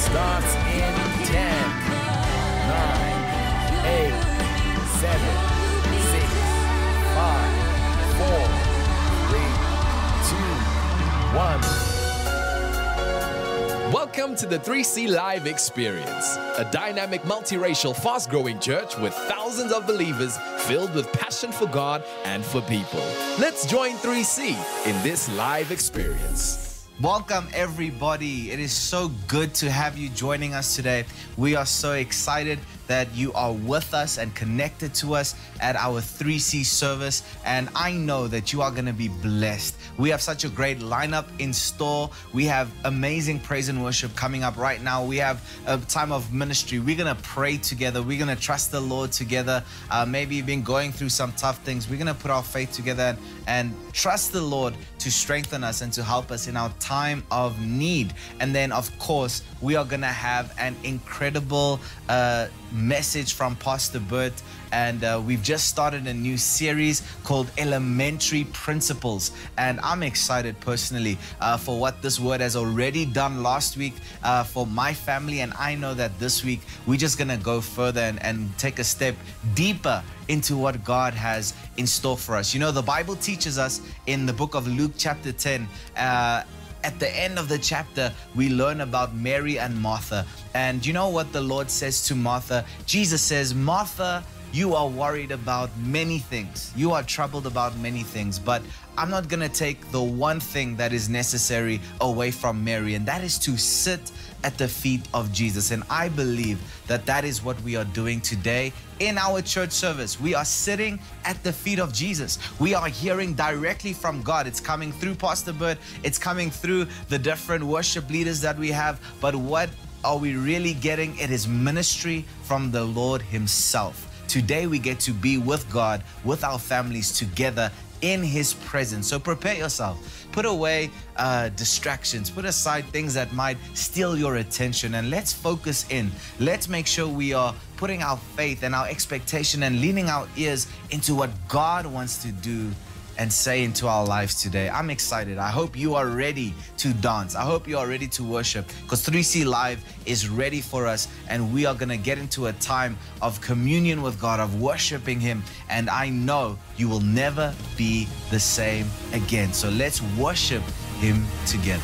starts in 10, 9, 8, 7, 6, 5, 4, 3, 2, 1. Welcome to the 3C Live Experience, a dynamic, multiracial, fast-growing church with thousands of believers filled with passion for God and for people. Let's join 3C in this live experience. Welcome everybody. It is so good to have you joining us today. We are so excited that you are with us and connected to us at our 3C service, and I know that you are going to be blessed. We have such a great lineup in store. We have amazing praise and worship coming up right now. We have a time of ministry. We're going to pray together. We're going to trust the Lord together. Maybe you've been going through some tough things. We're going to put our faith together and trust the Lord to strengthen us and to help us in our time of need. And then, of course, we are going to have an incredible message from Pastor Bert, and we've just started a new series called Elementary Principles, and I'm excited personally for what this word has already done last week for my family, and I know that this week we're just gonna go further and take a step deeper into what God has in store for us. You know, the Bible teaches us in the book of Luke chapter 10, at the end of the chapter, we learn about Mary and Martha. And you know what the Lord says to Martha? Jesus says, Martha, you are worried about many things. You are troubled about many things, but I'm not going to take the one thing that is necessary away from Mary, and that is to sit at the feet of Jesus. And I believe that that is what we are doing today in our church service. We are sitting at the feet of Jesus. We are hearing directly from God. It's coming through Pastor Bert. It's coming through the different worship leaders that we have. But what are we really getting? It is ministry from the Lord Himself. Today we get to be with God, with our families together in His presence. So prepare yourself. Put away distractions. Put aside things that might steal your attention, and let's focus in. Let's make sure we are putting our faith and our expectation and leaning our ears into what God wants to do and say into our lives today. I'm excited. I hope you are ready to dance. I hope you are ready to worship, because 3C Live is ready for us, and we are going to get into a time of communion with God, of worshiping Him, and I know you will never be the same again. So let's worship Him together.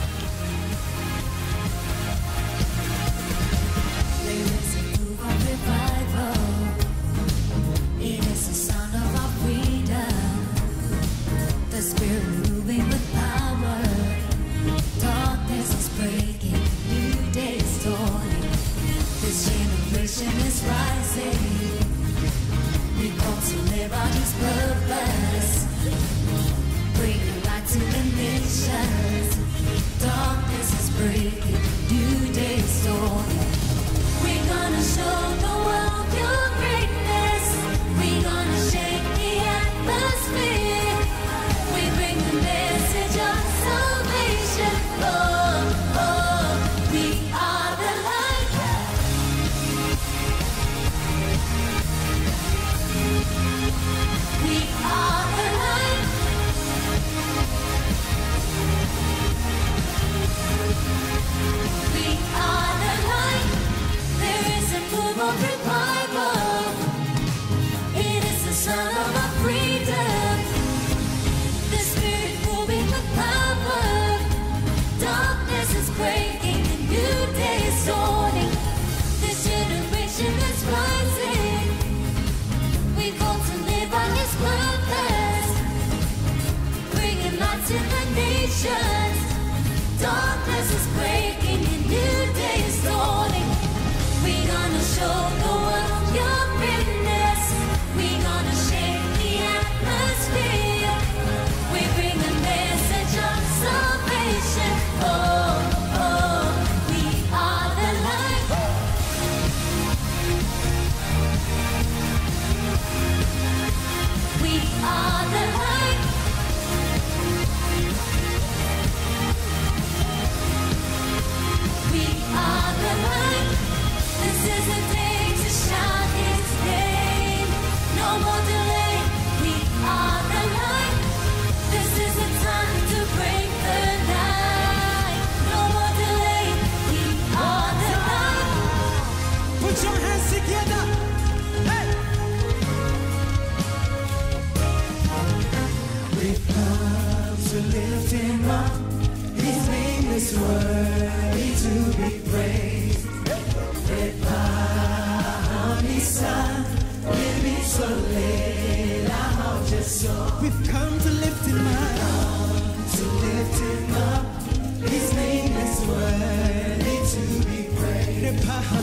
Darkness is breaking and new day is dawning. We're gonna show the world your greatness. We're gonna shake the atmosphere. We bring a message of salvation. Oh, oh, we are the light. We are the light. We are the light. This is the day to shout His name. No more delay. We are the light. This is the time to break the night. is worthy to be praised. We've come to lift him up. His name is worthy to be praised.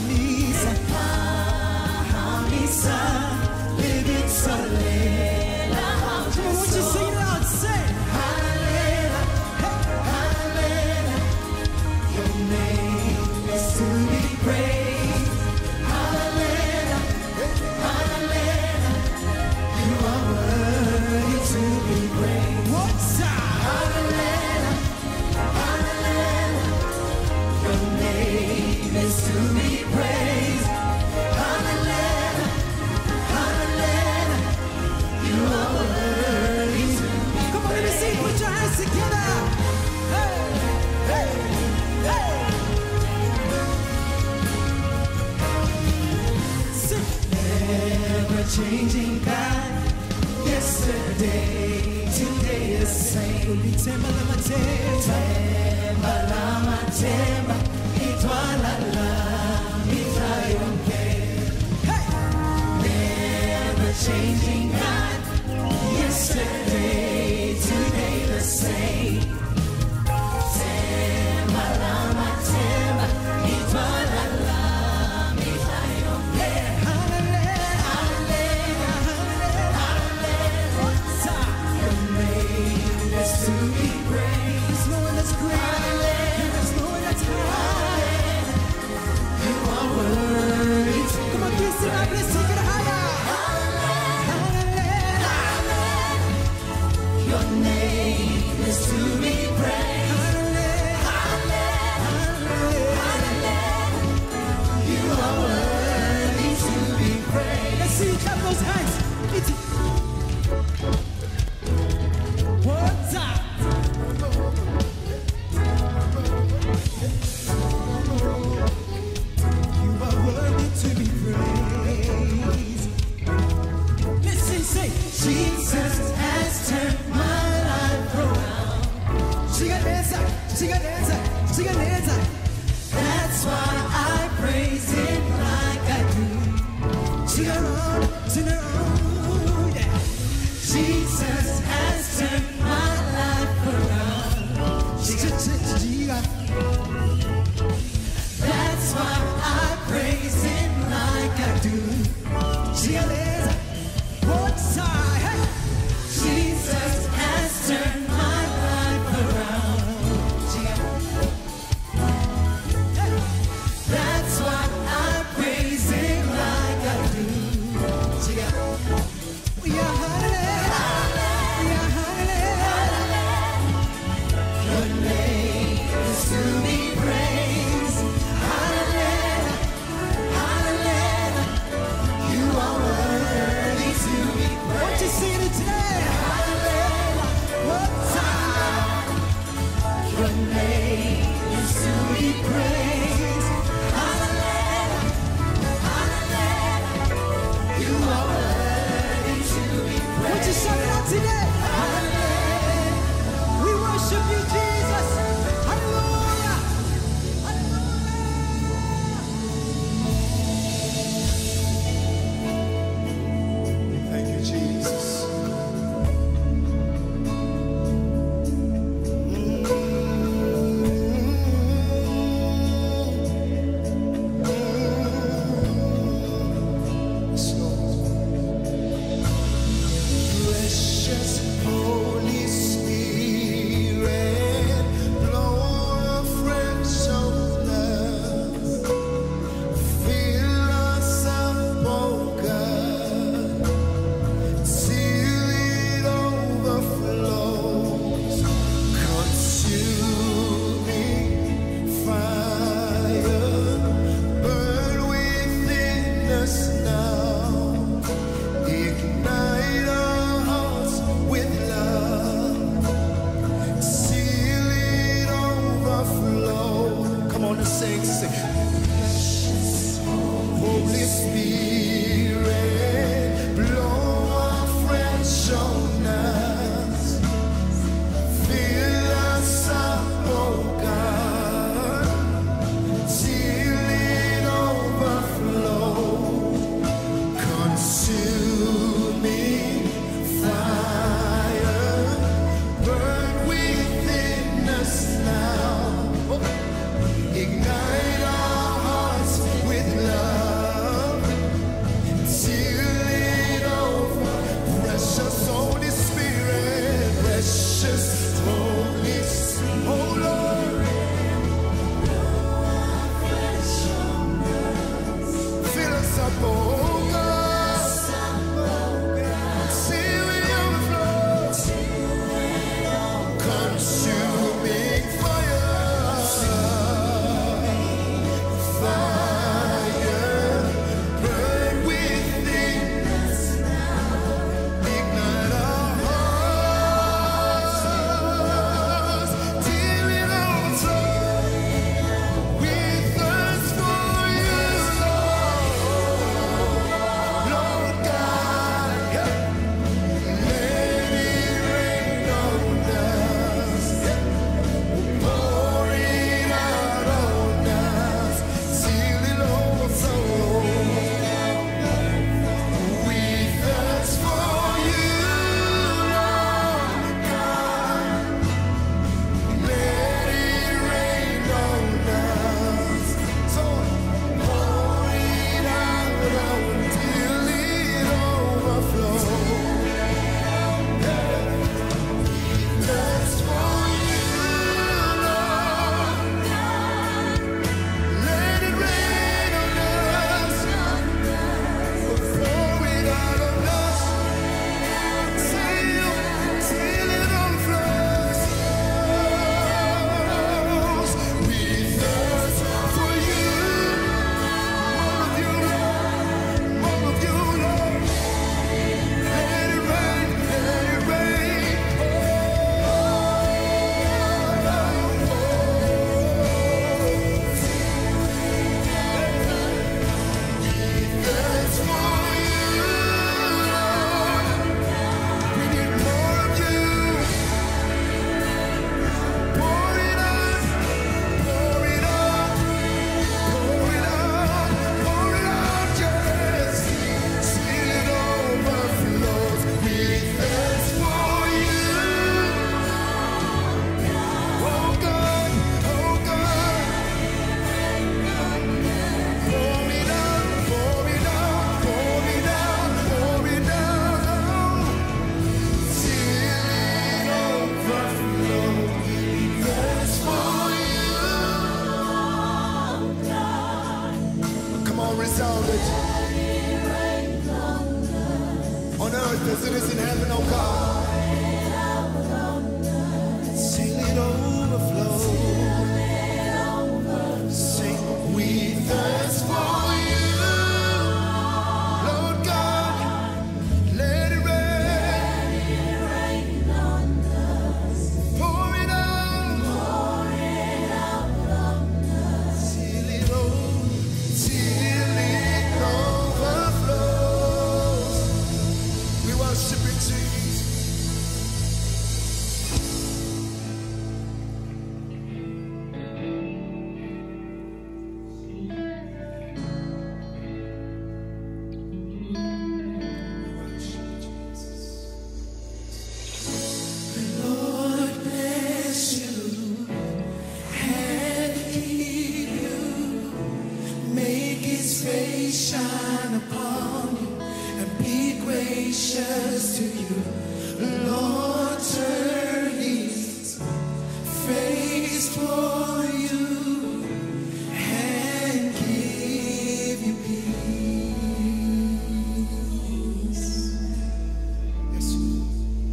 Come on, won't you sing it out? Say, hallelujah, hallelujah. Your name is to be praised. Hallelujah, hallelujah. You are worthy to be praised. What's up? Hallelujah, hallelujah. Your name is to be praised. Hallelujah, hallelujah. You are worthy to be praised. Come on, let me see. Put your hands together. Hey, hey, hey. Sing. Never changing God. Yesterday, today the same. Temba lama temba, itwala la, mitrayonke. Hey, never changing God. Yesterday, today the same. Temba lama temba, itwala la, mitrayonke. Hallelujah, hallelujah, hallelujah. Your name is to be praised. There's no one that's greater. There's no one that's higher. You are worthy. Come on, please sing up. Let's take it higher. Hallelujah. Your name is to be praised. Hallelujah. You are worthy to be praised. Let's see you clap those hands. What's up? You are worthy to be praised. Listen, say, Jesus has turned my life around. That's why I praise Him like I do. Yeah. Jesus has turned my life around. That's why I praise Him like I do. What's hey? Jesus has turned my life around. That's why I praise Him like I do. We are your name is to be praised. Hallelujah, hallelujah. You are worthy to be praised. Won't you sing it today? Hallelujah, what's up? Your name is to be praised. Hallelujah, hallelujah. You are worthy to be praised. Won't you shout it out today? Hallelujah. We worship you, Jesus. Hallelujah. Hallelujah. Thank you, Jesus. Yes, Lord. Precious Holy Spirit, blow a fresh on us. Fill us up, oh God, till it overflows. Consuming fire, burn within us now. Ignite our hearts with love. Seal it overflow. Come on and sing, sing. Holy Spirit, blow afresh on us. Fill us up, oh God. resounded on earth as it is in heaven, oh God. Till it overflows. Sing, we thirst for you, Lord God. Let it rain. Pour it out. Till it overflows. We worship you, Jesus. Lord bless you and keep you. Make His face shine upon you and be gracious to you. Lord, turn His face for you and give you peace. Yes, Lord.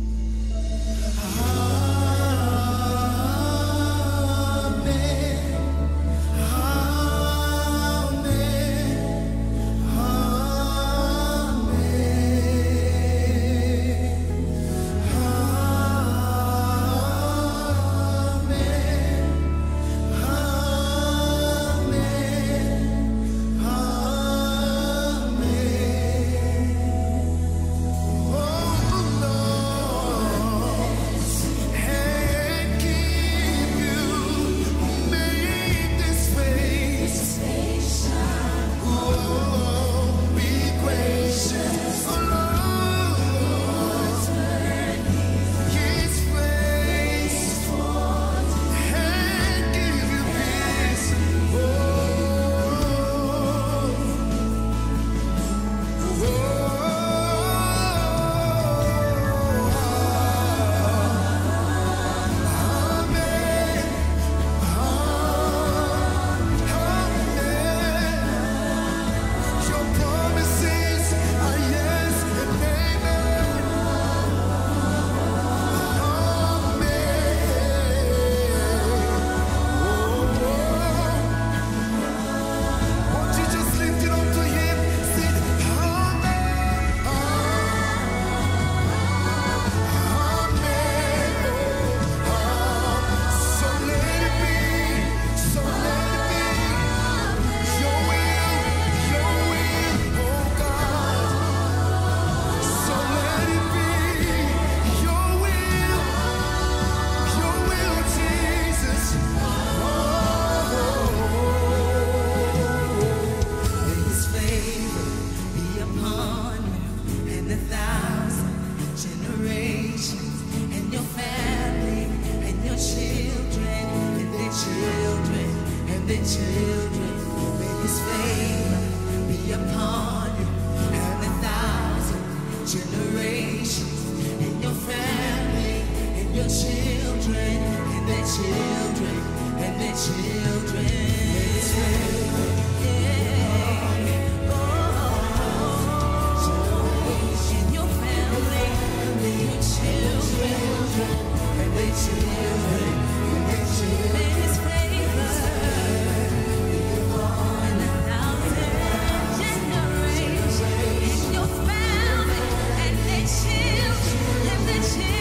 Amen.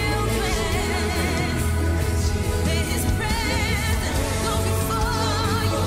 Children,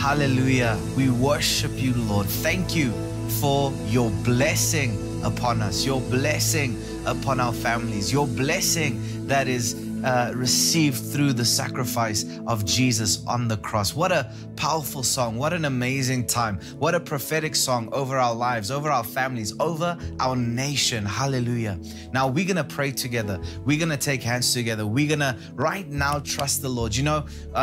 Hallelujah. We worship you, Lord. Thank you for your blessing upon us, your blessing upon our families, your blessing that is received through the sacrifice of Jesus on the cross. What a powerful song. What an amazing time. What a prophetic song over our lives, over our families, over our nation. Hallelujah. Now we're going to pray together. We're going to take hands together. We're going to right now trust the Lord. You know,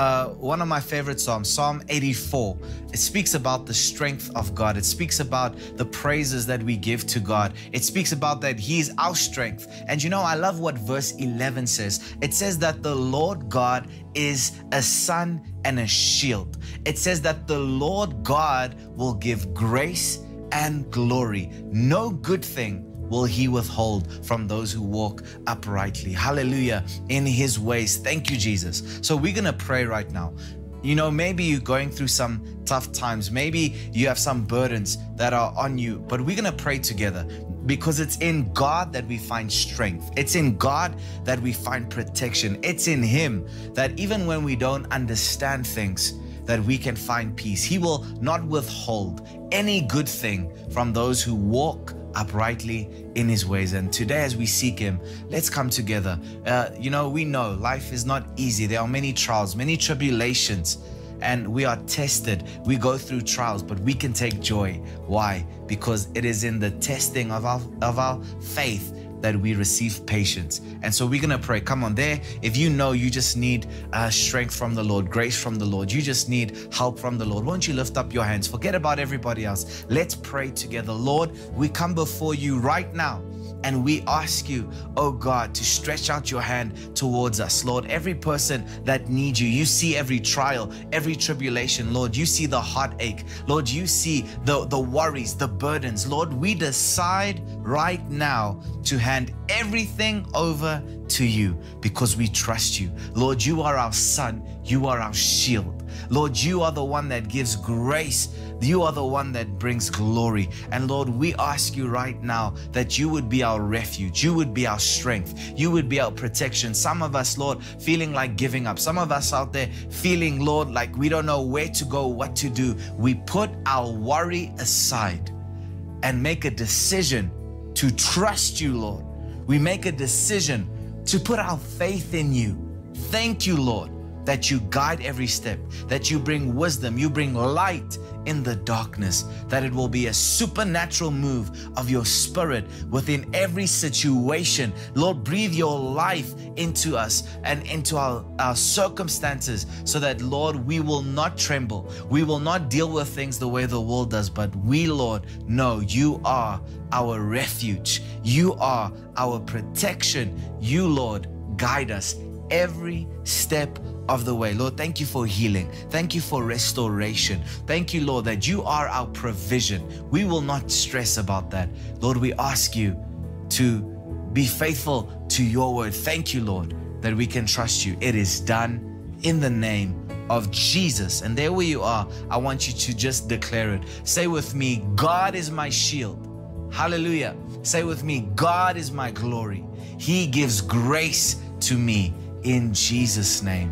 one of my favorite Psalms, Psalm 84, it speaks about the strength of God. It speaks about the praises that we give to God. It speaks about that He is our strength. And you know, I love what verse 11 says. It says that the Lord God is a sun and a shield. It says that the Lord God will give grace and glory. No good thing will He withhold from those who walk uprightly. Hallelujah. In His ways. Thank you, Jesus. So we're going to pray right now. You know, maybe you're going through some tough times. Maybe you have some burdens that are on you, but we're going to pray together. Because it's in God that we find strength. It's in God that we find protection. It's in Him that even when we don't understand things, that we can find peace. He will not withhold any good thing from those who walk uprightly in His ways. And today, as we seek Him, let's come together. You know, we know life is not easy. There are many trials, many tribulations, and we are tested. We go through trials, but we can take joy. Why? Because it is in the testing of our faith that we receive patience. And so we're going to pray. Come on there. If you know you just need strength from the Lord, grace from the Lord, you just need help from the Lord, won't you lift up your hands? Forget about everybody else. Let's pray together. Lord, we come before you right now. And we ask you, oh God, to stretch out your hand towards us. Lord, every person that needs you, you see every trial, every tribulation. Lord, you see the heartache. Lord, you see the worries, the burdens. Lord, we decide right now to hand everything over to you because we trust you. Lord, you are our sun. You are our shield. Lord, you are the one that gives grace. You are the one that brings glory. And Lord, we ask you right now that you would be our refuge. You would be our strength. You would be our protection. Some of us, Lord, feeling like giving up. Some of us out there feeling, Lord, like we don't know where to go, what to do. We put our worry aside and make a decision to trust you, Lord. We make a decision to put our faith in you. Thank you, Lord, that you guide every step, that you bring wisdom, you bring light in the darkness, that it will be a supernatural move of your Spirit within every situation. Lord, breathe your life into us and into our circumstances so that, Lord, we will not tremble. We will not deal with things the way the world does, but we, Lord, know you are our refuge. You are our protection. You, Lord, guide us every step of the way. Lord, thank you for healing. Thank you for restoration. Thank you, Lord, that you are our provision. We will not stress about that. Lord, we ask you to be faithful to your word. Thank you, Lord, that we can trust you. It is done in the name of Jesus. And there where you are, I want you to just declare it. Say with me, God is my shield. Hallelujah. Say with me, God is my glory. He gives grace to me in Jesus' name.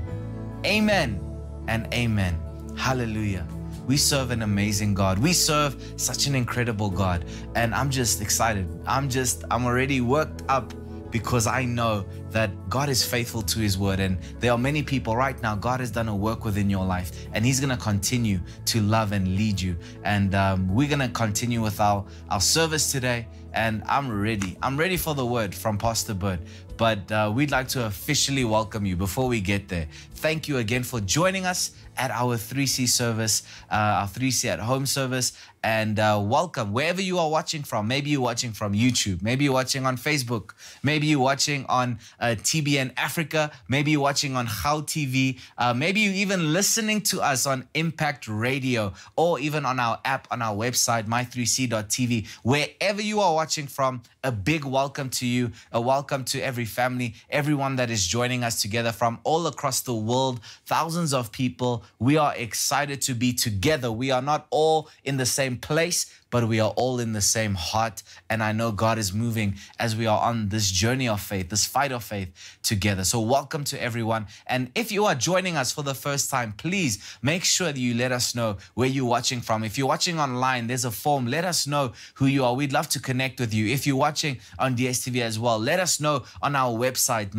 Amen and amen. Hallelujah. We serve an amazing God. We serve such an incredible God. And I'm just excited. I'm already worked up because I know that God is faithful to His word. And there are many people right now, God has done a work within your life and He's going to continue to love and lead you. And we're going to continue with our service today. And I'm ready for the word from Pastor Bird. But we'd like to officially welcome you before we get there. Thank you again for joining us at our 3C service, our 3C at home service. And welcome wherever you are watching from. Maybe you're watching from YouTube. Maybe you're watching on Facebook. Maybe you're watching on TBN Africa. Maybe you're watching on GauTV. Maybe you're even listening to us on Impact Radio or even on our app, on our website, my3c.tv. Wherever you are watching from, a big welcome to you. A welcome to every family, everyone that is joining us together from all across the world, thousands of people. We are excited to be together. We are not all in the same place, but we are all in the same heart. And I know God is moving as we are on this journey of faith, this fight of faith together. So welcome to everyone. And if you are joining us for the first time, please make sure that you let us know where you're watching from. If you're watching online, there's a form. Let us know who you are. We'd love to connect with you. If you're watching on DSTV as well, let us know on our website,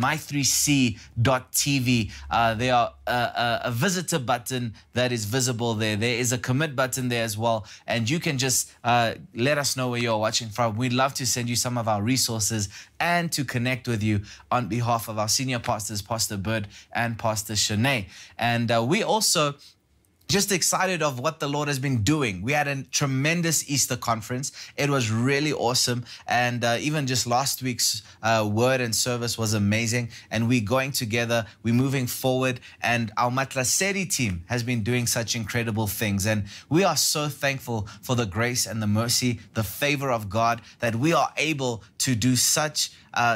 my3c.tv. There are a visitor button that is visible there. There is a commit button there as well. And you can just let us know where you're watching from. We'd love to send you some of our resources and to connect with you on behalf of our senior pastors, Pastor Bird and Pastor Shanae. And we also just excited of what the Lord has been doing. We had a tremendous Easter conference. It was really awesome. And even just last week's word and service was amazing. And we're going together, we're moving forward. And our Matlaseri team has been doing such incredible things. And we are so thankful for the grace and the mercy, the favor of God, that we are able to do such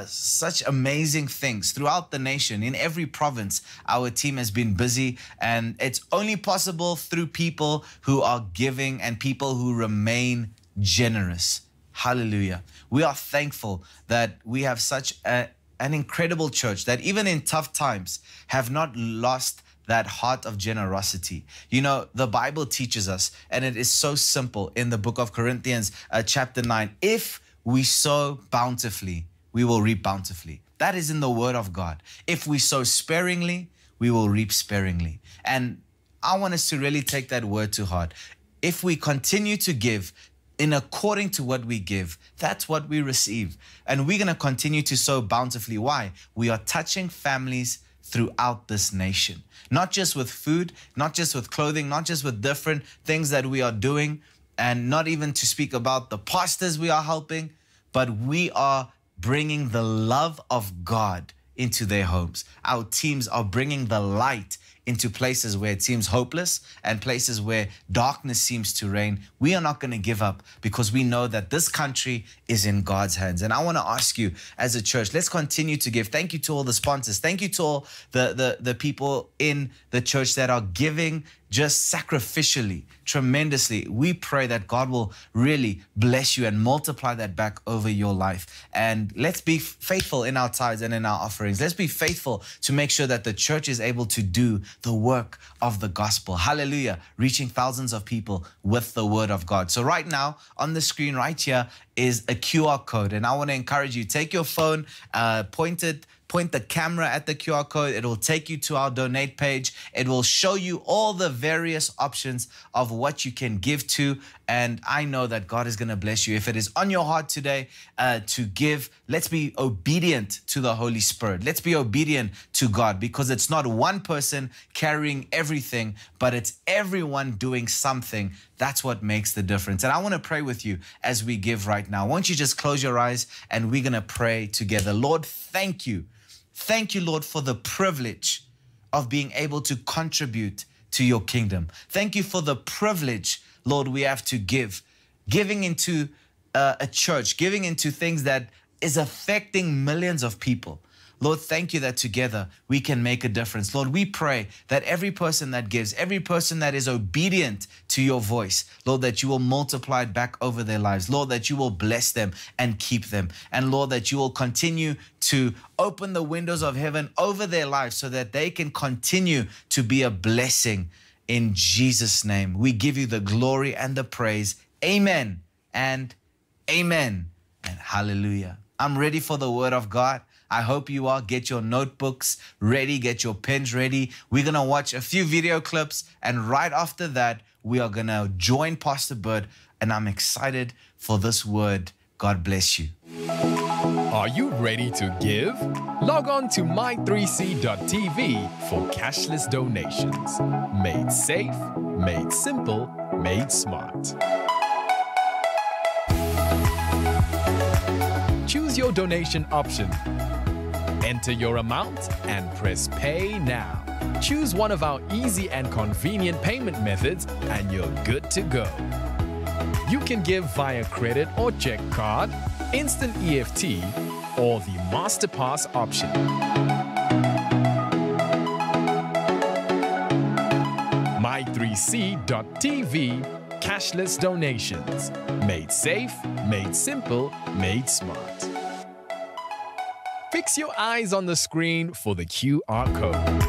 amazing things throughout the nation. In every province, our team has been busy, and it's only possible through people who are giving and people who remain generous. Hallelujah. We are thankful that we have such an incredible church that even in tough times have not lost that heart of generosity. You know, the Bible teaches us, and it is so simple in the book of Corinthians, chapter 9, if we sow bountifully, we will reap bountifully. That is in the word of God. If we sow sparingly, we will reap sparingly. And I want us to really take that word to heart. If we continue to give in according to what we give, that's what we receive. And we're going to continue to sow bountifully. Why? We are touching families throughout this nation. Not just with food, not just with clothing, not just with different things that we are doing, and not even to speak about the pastors we are helping, but we are bringing the love of God into their homes. Our teams are bringing the light into places where it seems hopeless and places where darkness seems to reign. We are not going to give up because we know that this country is in God's hands. And I want to ask you as a church, let's continue to give. Thank you to all the sponsors. Thank you to all the people in the church that are giving just sacrificially, tremendously. We pray that God will really bless you and multiply that back over your life. And let's be faithful in our tithes and in our offerings. Let's be faithful to make sure that the church is able to do the work of the gospel. Hallelujah. Reaching thousands of people with the word of God. So right now on the screen right here is a QR code. And I want to encourage you, take your phone, point the camera at the QR code. It will take you to our donate page. It will show you all the various options of what you can give to. And I know that God is going to bless you. If it is on your heart today to give, let's be obedient to the Holy Spirit. Let's be obedient to God, because it's not one person carrying everything, but it's everyone doing something. That's what makes the difference. And I want to pray with you as we give right now. Won't you just close your eyes and we're going to pray together. Lord, thank you. Thank you, Lord, for the privilege of being able to contribute to your kingdom. Thank you for the privilege, Lord, we have to give. Giving into a church, giving into things that is affecting millions of people. Lord, thank you that together we can make a difference. Lord, we pray that every person that gives, every person that is obedient to your voice, Lord, that you will multiply it back over their lives. Lord, that you will bless them and keep them. And Lord, that you will continue to open the windows of heaven over their lives so that they can continue to be a blessing. In Jesus' name, we give you the glory and the praise. Amen and amen and hallelujah. I'm ready for the word of God. I hope you are. Get your notebooks ready. Get your pens ready. We're going to watch a few video clips. And right after that, we are going to join Pastor Bird. And I'm excited for this word. God bless you. Are you ready to give? Log on to my3c.tv for cashless donations. Made safe, made simple, made smart. Choose your donation option. Enter your amount and press Pay Now. Choose one of our easy and convenient payment methods and you're good to go. You can give via credit or check card, instant EFT, or the MasterPass option. My3c.tv cashless donations. Made safe, made simple, made smart. Fix your eyes on the screen for the QR code.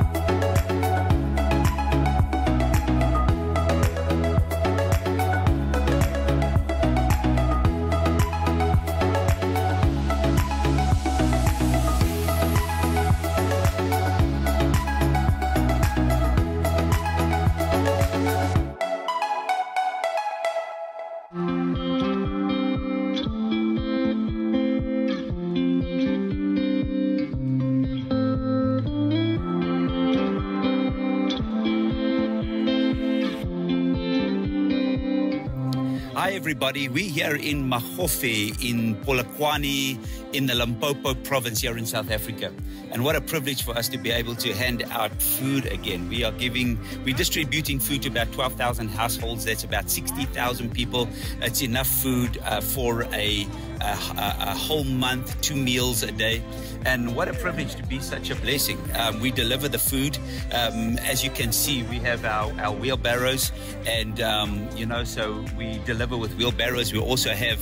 Hi everybody, we're here in Mahofe in Polokwane in the Limpopo province here in South Africa. And what a privilege for us to be able to hand out food again. We're distributing food to about 12,000 households. That's about 60,000 people. It's enough food for a whole month, 2 meals a day. And what a privilege to be such a blessing. We deliver the food. As you can see, we have our wheelbarrows, and so we deliver with wheelbarrows. We also have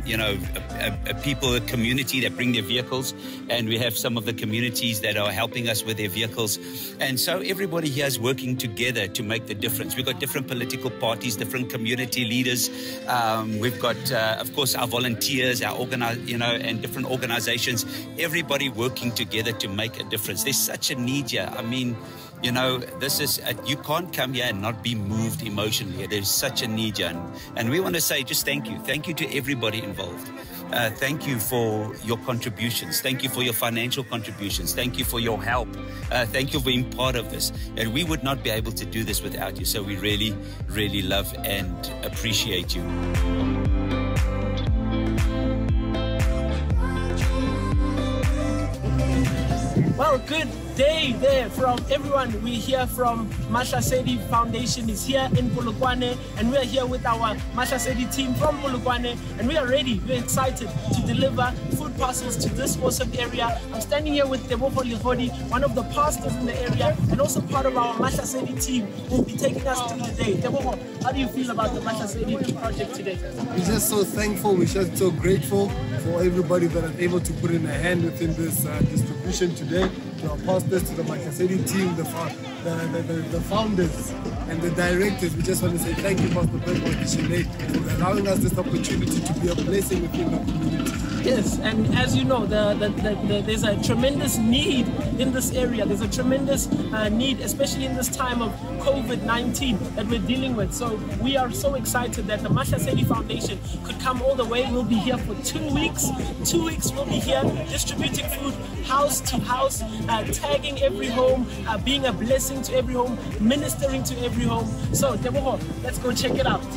a community that bring their vehicles, and we have some of the communities that are helping us with their vehicles. And so everybody here is working together to make the difference. We've got different political parties, different community leaders. We've got, of course, our volunteers, our and different organizations. Everybody working together to make a difference. There's such a need here. I mean, this is, you can't come here and not be moved emotionally. There's such a need here. And we want to say just thank you. Thank you to everybody involved. Thank you for your contributions. Thank you for your financial contributions. Thank you for your help. Thank you for being part of this. And we would not be able to do this without you. So we really, really love and appreciate you. Well, good day there from everyone. We hear from Mahlasedi Foundation is here in Polokwane, and we are here with our Mahlasedi team from Polokwane, and we are ready. We're excited to deliver food parcels to this awesome area. I'm standing here with Tebogo Ligodi, one of the pastors in the area, and also part of our Mahlasedi team who will be taking us through the day. Tebogo, how do you feel about the Mahlasedi project today? We're just so thankful. We're just so grateful for everybody that is able to put in a hand within this distribution today. To our pastors, to the Mahlasedi team, the founders and the directors. We just want to say thank you, Pastor Ben, for allowing us this opportunity to be a blessing within the community. Yes, and as you know, there's a tremendous need in this area. There's a tremendous need, especially in this time of COVID-19 that we're dealing with. So we are so excited that the Mahlasedi Foundation could come all the way. We'll be here for 2 weeks. 2 weeks we'll be here distributing food house to house, tagging every home, being a blessing to every home, ministering to every home. So Tebogo, let's go check it out.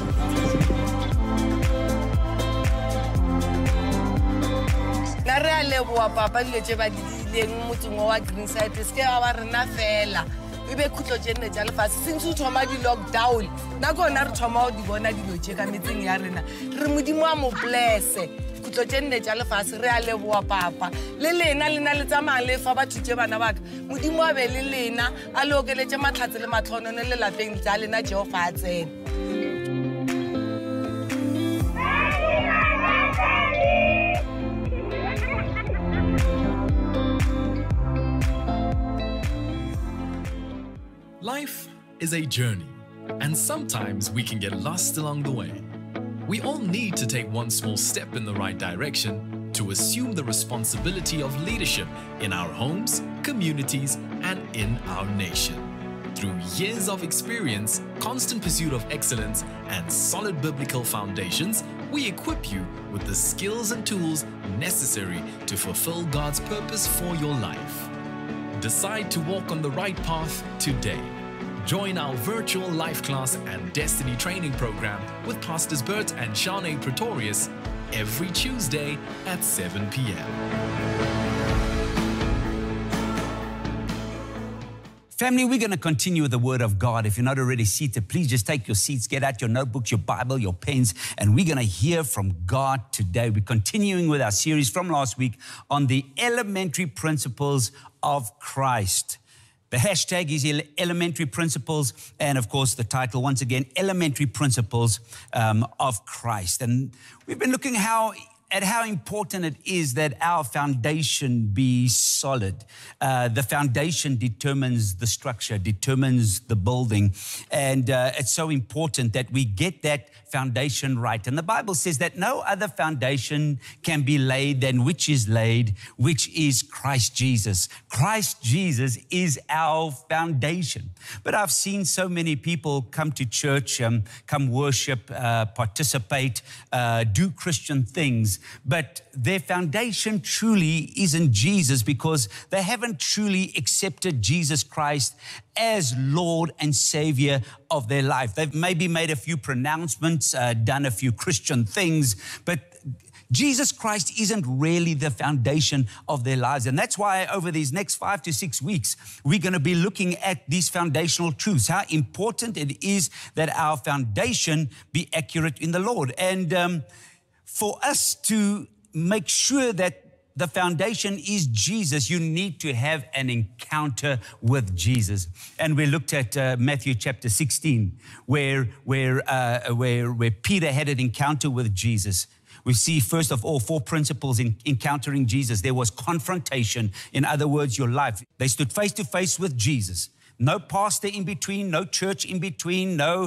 Na re a leboa papa dilo tse ba di dileng motseng wa Greenside se ke ba rena fela e be khutlo tsene tsa lefase since o thoma di lockdown na gona re thoma o di bona dilo tse ka metseng ya rena re modimo a mo bless khutlo tsene tsa lefase re a leboa papa le lena le tsamang le fa batho tse bana baka modimo a be le lena a lokeletse matlhatse le matlhono le lapeng tsa lena Jehova a tsene. Life is a journey, and sometimes we can get lost along the way. We all need to take one small step in the right direction to assume the responsibility of leadership in our homes, communities, and in our nation. Through years of experience, constant pursuit of excellence, and solid biblical foundations, we equip you with the skills and tools necessary to fulfill God's purpose for your life. Decide to walk on the right path today. Join our virtual life class and destiny training program with Pastors Bert and Shanae Pretorius every Tuesday at 7 p.m. Family, we're going to continue with the Word of God. If you're not already seated, please just take your seats, get out your notebooks, your Bible, your pens, and we're going to hear from God today. We're continuing with our series from last week on the elementary principles of Christ. The hashtag is Elementary Principles, and of course the title, once again, Elementary Principles of Christ. And we've been looking at how important it is that our foundation be solid. The foundation determines the structure, determines the building, and it's so important that we get that foundation right. And the Bible says that no other foundation can be laid than which is laid, which is Christ Jesus. Christ Jesus is our foundation. But I've seen so many people come to church, come worship, participate, do Christian things, but their foundation truly isn't Jesus, because they haven't truly accepted Jesus Christ as Lord and Savior of their life. They've maybe made a few pronouncements, done a few Christian things, but Jesus Christ isn't really the foundation of their lives. And that's why over these next 5 to 6 weeks, we're going to be looking at these foundational truths, how important it is that our foundation be accurate in the Lord. And for us to make sure that the foundation is Jesus, you need to have an encounter with Jesus. And we looked at Matthew chapter 16, where Peter had an encounter with Jesus. We see, first of all, 4 principles in encountering Jesus. There was confrontation. In other words, your life. They stood face to face with Jesus. No pastor in between, no church in between, no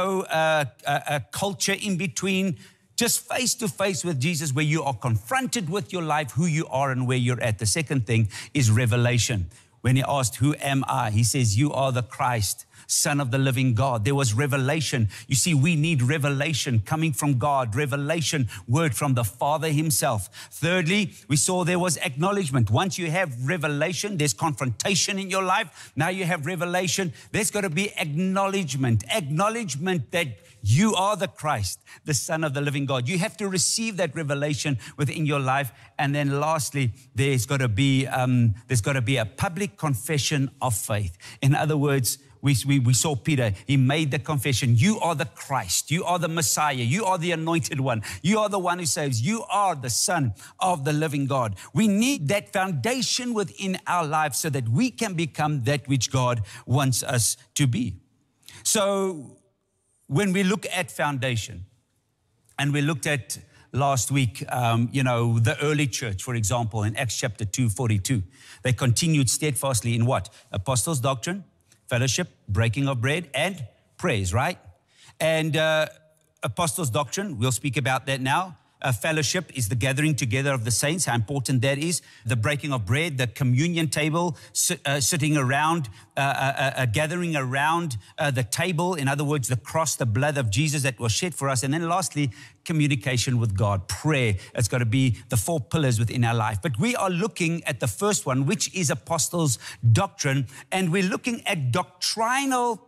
culture in between. Just face to face with Jesus, where you are confronted with your life, who you are and where you're at. The second thing is revelation. When he asked, "Who am I?" he says, "You are the Christ, Son of the living God." There was revelation. You see, we need revelation coming from God, revelation, word from the Father himself. Thirdly, we saw there was acknowledgement. Once you have revelation, there's confrontation in your life. Now you have revelation. There's got to be acknowledgement that you are the Christ, the Son of the living God. You have to receive that revelation within your life. And then lastly, there's got to be a public confession of faith. In other words, we saw Peter, he made the confession, "You are the Christ, you are the Messiah, you are the anointed one, you are the one who saves, you are the Son of the living God." We need that foundation within our lives so that we can become that which God wants us to be. So when we look at foundation, and we looked at last week, the early church, for example, in Acts chapter 2:42, they continued steadfastly in what? Apostles' doctrine, fellowship, breaking of bread, and prayers, right? And apostles' doctrine, we'll speak about that now. Fellowship is the gathering together of the saints, how important that is. The breaking of bread, the communion table, sitting around, gathering around the table. In other words, the cross, the blood of Jesus that was shed for us. And then lastly, communication with God, prayer. It's got to be the 4 pillars within our life. But we are looking at the first one, which is apostles' doctrine. And we're looking at doctrinal,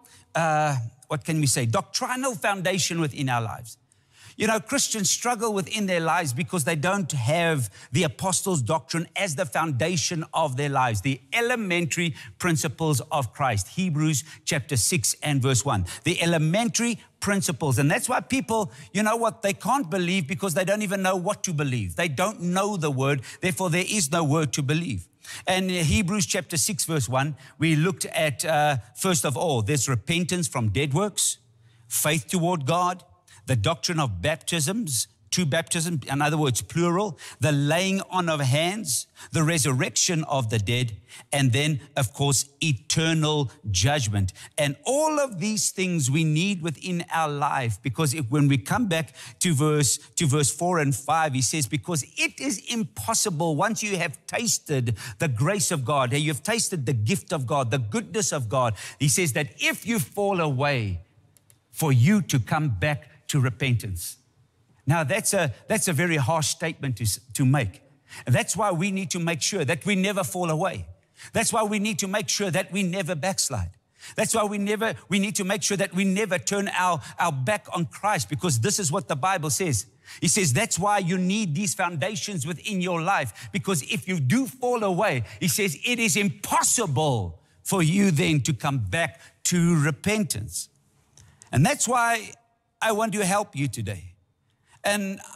doctrinal foundation within our lives. You know, Christians struggle within their lives because they don't have the apostles' doctrine as the foundation of their lives, the elementary principles of Christ. Hebrews chapter 6 and verse 1. The elementary principles. And that's why people, they can't believe because they don't even know what to believe. They don't know the word, therefore there is no word to believe. And in Hebrews chapter 6 verse 1, we looked at, first of all, there's repentance from dead works, faith toward God, the doctrine of baptisms, 2 baptisms, in other words, plural, the laying on of hands, the resurrection of the dead, and then, of course, eternal judgment. And all of these things we need within our life, because when we come back to verse 4 and 5, he says, because it is impossible once you have tasted the grace of God, you've tasted the gift of God, the goodness of God, he says that if you fall away, for you to come back to repentance. Now, that's a very harsh statement to make. And that's why we need to make sure that we never fall away. That's why we need to make sure that we never backslide. That's why we need to make sure that we never turn our back on Christ, because this is what the Bible says. He says that's why you need these foundations within your life, because if you do fall away, he says it is impossible for you then to come back to repentance. And that's why I want to help you today. And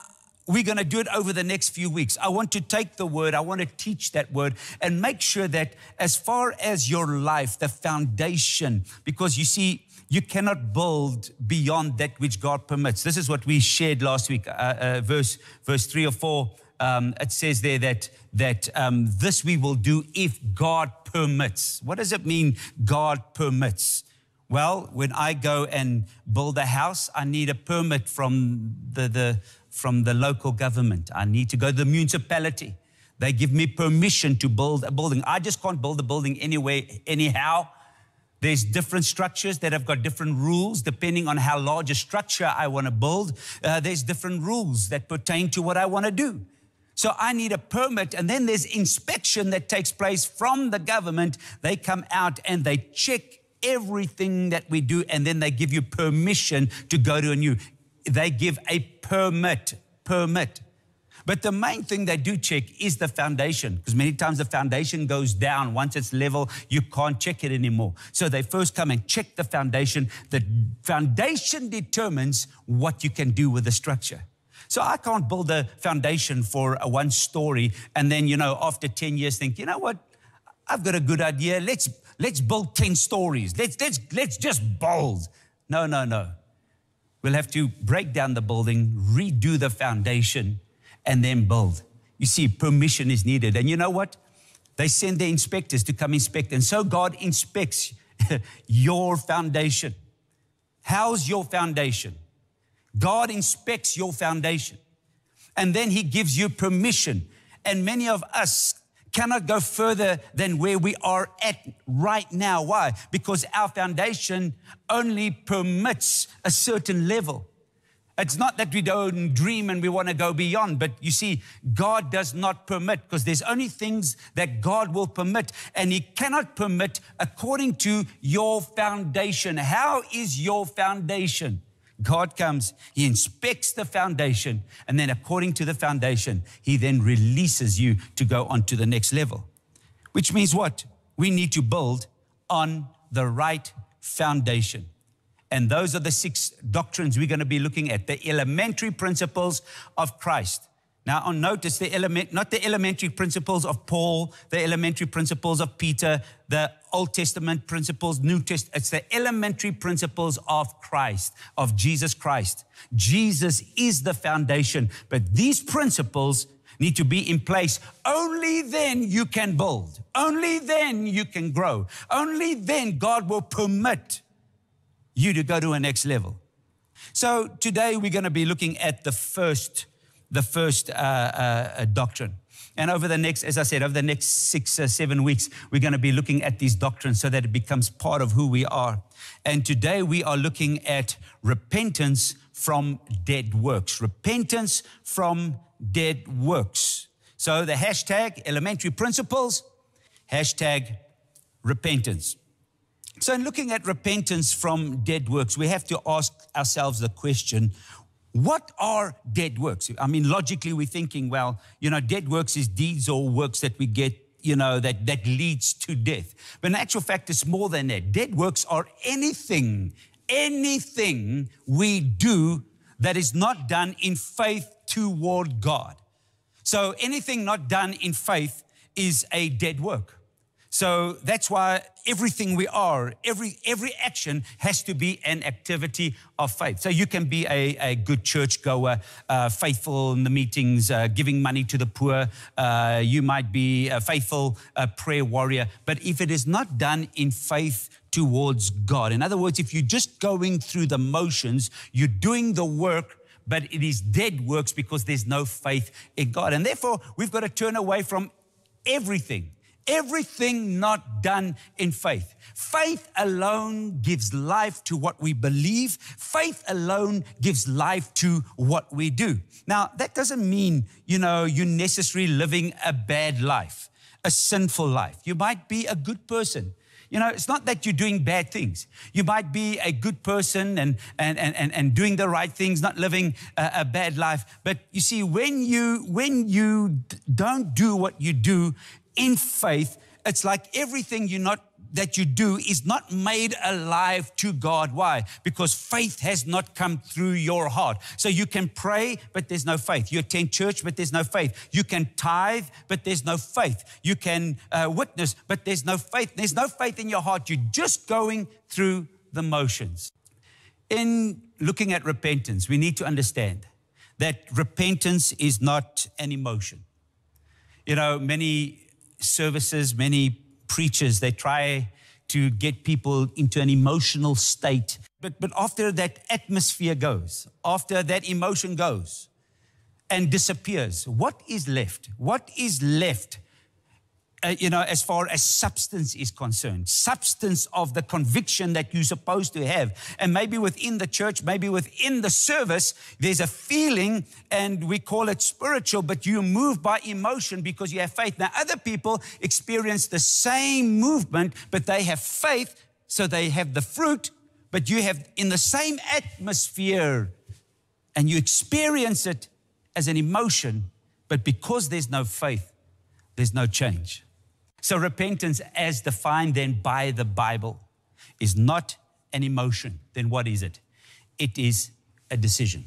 we're going to do it over the next few weeks. I want to take the word, I want to teach that word and make sure that as far as your life, the foundation, because you see, you cannot build beyond that which God permits. This is what we shared last week, verse 3 or 4. It says there that this we will do if God permits. What does it mean, God permits? Well, when I go and build a house, I need a permit from the local government. I need to go to the municipality. They give me permission to build a building. I just can't build a building anyway, anyhow. There's different structures that have got different rules depending on how large a structure I want to build. There's different rules that pertain to what I want to do. So I need a permit, and then there's inspection that takes place from the government. They come out and they check everything that we do, and then they give you permission to go to a new. They give a permit. But the main thing they do check is the foundation, because many times the foundation goes down. Once it's level, you can't check it anymore. So they first come and check the foundation. The foundation determines what you can do with the structure. So I can't build a foundation for a one story and then, after 10 years think, you know what, I've got a good idea. Let's build 10 stories. Let's just build. No. We'll have to break down the building, redo the foundation, and then build. You see, permission is needed. And you know what? They send their inspectors to come inspect. And so God inspects your foundation. How's your foundation? God inspects your foundation. And then he gives you permission. And many of us cannot go further than where we are at right now. Why? Because our foundation only permits a certain level. It's not that we don't dream and we want to go beyond, but you see, God does not permit, because there's only things that God will permit, and he cannot permit according to your foundation. How is your foundation? God comes, he inspects the foundation, and then according to the foundation, he then releases you to go on to the next level. Which means what? We need to build on the right foundation. And those are the 6 doctrines we're going to be looking at, the elementary principles of Christ. Now, notice not the elementary principles of Paul, the elementary principles of Peter, the Old Testament principles, New Testament. It's the elementary principles of Christ, of Jesus Christ. Jesus is the foundation, but these principles need to be in place. Only then you can build. Only then you can grow. Only then God will permit you to go to a next level. So today we're going to be looking at the first doctrine. And over the next, as I said, over the next 6 or 7 weeks, we're going to be looking at these doctrines so that it becomes part of who we are. And today we are looking at repentance from dead works. Repentance from dead works. So the hashtag elementary principles, hashtag repentance. So in looking at repentance from dead works, we have to ask ourselves the question, what are dead works? I mean, logically we're thinking, well, dead works is deeds or works that we get, that leads to death. But in actual fact, it's more than that. Dead works are anything we do that is not done in faith toward God. So anything not done in faith is a dead work. So that's why everything we are, every action has to be an activity of faith. So you can be a good churchgoer, faithful in the meetings, giving money to the poor. You might be a faithful prayer warrior. But if it is not done in faith towards God, in other words, if you're just going through the motions, you're doing the work, but it is dead works because there's no faith in God. And therefore, we've got to turn away from everything not done in faith. Faith alone gives life to what we believe. Faith alone gives life to what we do. Now, that doesn't mean, you're necessarily living a bad life, a sinful life. You might be a good person. It's not that you're doing bad things. You might be a good person and doing the right things, not living a bad life. But you see, when you don't do what you do in faith, it's like everything you're not that you do is not made alive to God. Why? Because faith has not come through your heart. So you can pray, but there's no faith. You attend church, but there's no faith. You can tithe, but there's no faith. You can witness, but there's no faith. There's no faith in your heart. You're just going through the motions. In looking at repentance, we need to understand that repentance is not an emotion. You know, many services, many preachers, they try to get people into an emotional state. But after that atmosphere goes, after that emotion goes and disappears, what is left? What is left, as far as substance is concerned? Substance of the conviction that you're supposed to have. And maybe within the church, maybe within the service, there's a feeling, and we call it spiritual, but you move by emotion because you have faith. Now, other people experience the same movement, but they have faith, so they have the fruit, but you have in the same atmosphere, and you experience it as an emotion, but because there's no faith, there's no change. So repentance, as defined then by the Bible, is not an emotion. Then what is it? It is a decision.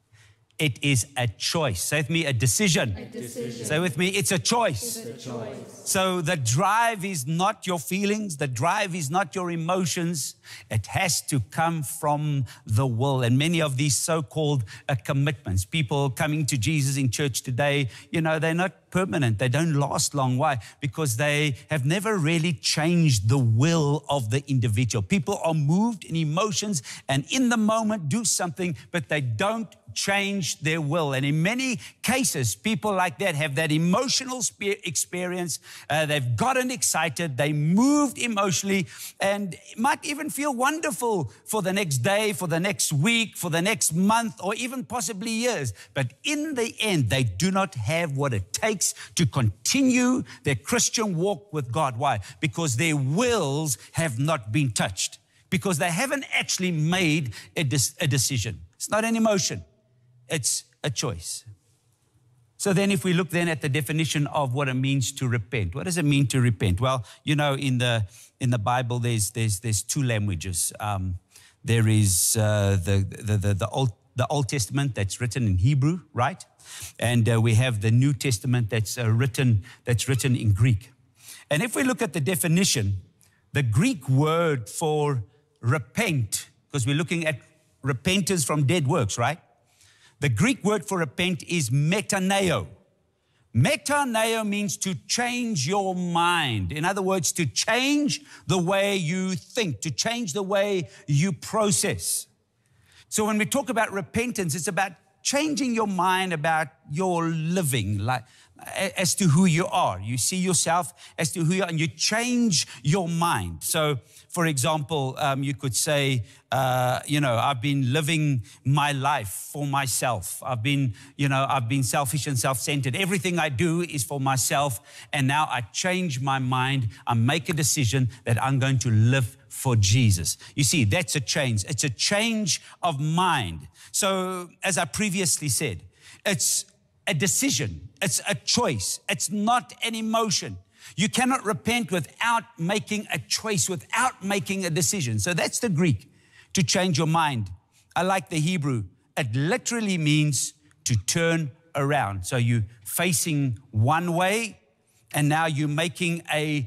It is a choice. Say with me, a decision. A decision. Say with me, it's a choice. It's a choice. So the drive is not your feelings. The drive is not your emotions. It has to come from the will. And many of these so-called commitments, people coming to Jesus in church today, they're not permanent. They don't last long. Why? Because they have never really changed the will of the individual. People are moved in emotions and in the moment do something, but they don't change their will. And in many cases, people like that have that emotional experience. They've gotten excited. They moved emotionally and might even feel wonderful for the next day, for the next week, for the next month, or even possibly years. But in the end, they do not have what it takes to continue their Christian walk with God. Why? Because their wills have not been touched. Because they haven't actually made a decision. It's not an emotion. It's a choice. So then if we look then at the definition of what it means to repent, what does it mean to repent? Well, in the Bible, there's two languages. There is the Old Testament that's written in Hebrew, right? And we have the New Testament that's written in Greek. And if we look at the definition, the Greek word for repent, because we're looking at repentance from dead works, right? The Greek word for repent is metaneo. Metaneo means to change your mind. In other words, to change the way you think, to change the way you process. So when we talk about repentance, it's about changing your mind about your living, like as to who you are. You see yourself as to who you are, and you change your mind. So, for example, you could say, I've been living my life for myself. I've been selfish and self-centered. Everything I do is for myself, and now I change my mind. I make a decision that I'm going to live for Jesus. You see, that's a change. It's a change of mind. So, as I previously said, it's a decision. It's a choice. It's not an emotion. You cannot repent without making a choice, without making a decision. So that's the Greek, to change your mind. I like the Hebrew. It literally means to turn around. So you're facing one way, and now you're making a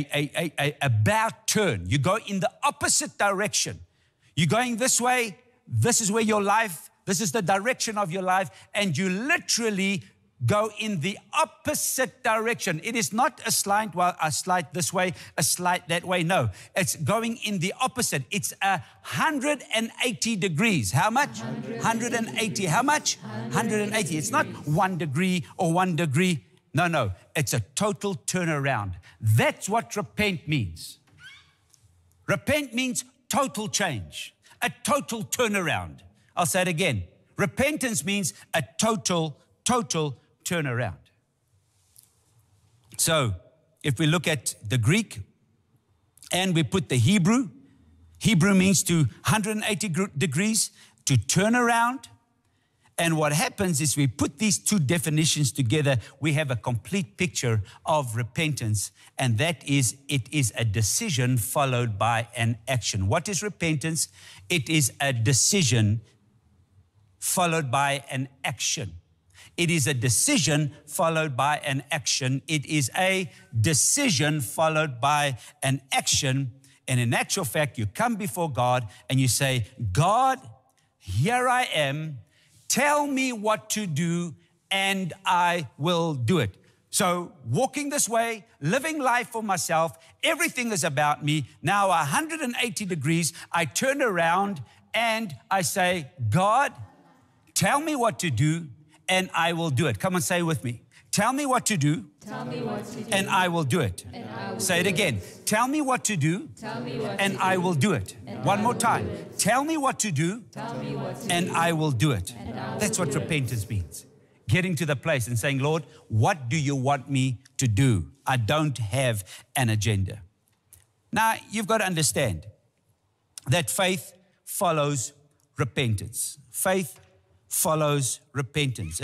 about turn. You go in the opposite direction. You're going this way. This is where your life, this is the direction of your life, and you literally go in the opposite direction. It is not a slide this way, a slide that way. No, it's going in the opposite. It's 180 degrees. How much? 180. How much? 180. It's not 1 degree or 1 degree. No, it's a total turnaround. That's what repent means. Repent means total change, a total turnaround. I'll say it again. Repentance means a total turnaround. So if we look at the Greek and we put the Hebrew means to 180 degrees, to turn around. And what happens is we put these two definitions together, we have a complete picture of repentance, and that is, it is a decision followed by an action. What is repentance? It is a decision followed by an action. It is a decision followed by an action. It is a decision followed by an action. And in actual fact, you come before God and you say, God, here I am. Tell me what to do and I will do it. So walking this way, living life for myself, everything is about me. Now 180 degrees, I turn around and I say, God, tell me what to do and I will do it. Come and say with me. Tell me what to do. Tell me what to do. And I will do it. Say it again. Tell me what to do. Tell me what and to I do. will do it. One more time. Tell me what to do. Tell me what to and do. I will do it. I That's will what do it. repentance means. Getting to the place and saying, Lord, what do you want me to do? I don't have an agenda. Now, you've got to understand that faith follows repentance. Faith follows repentance.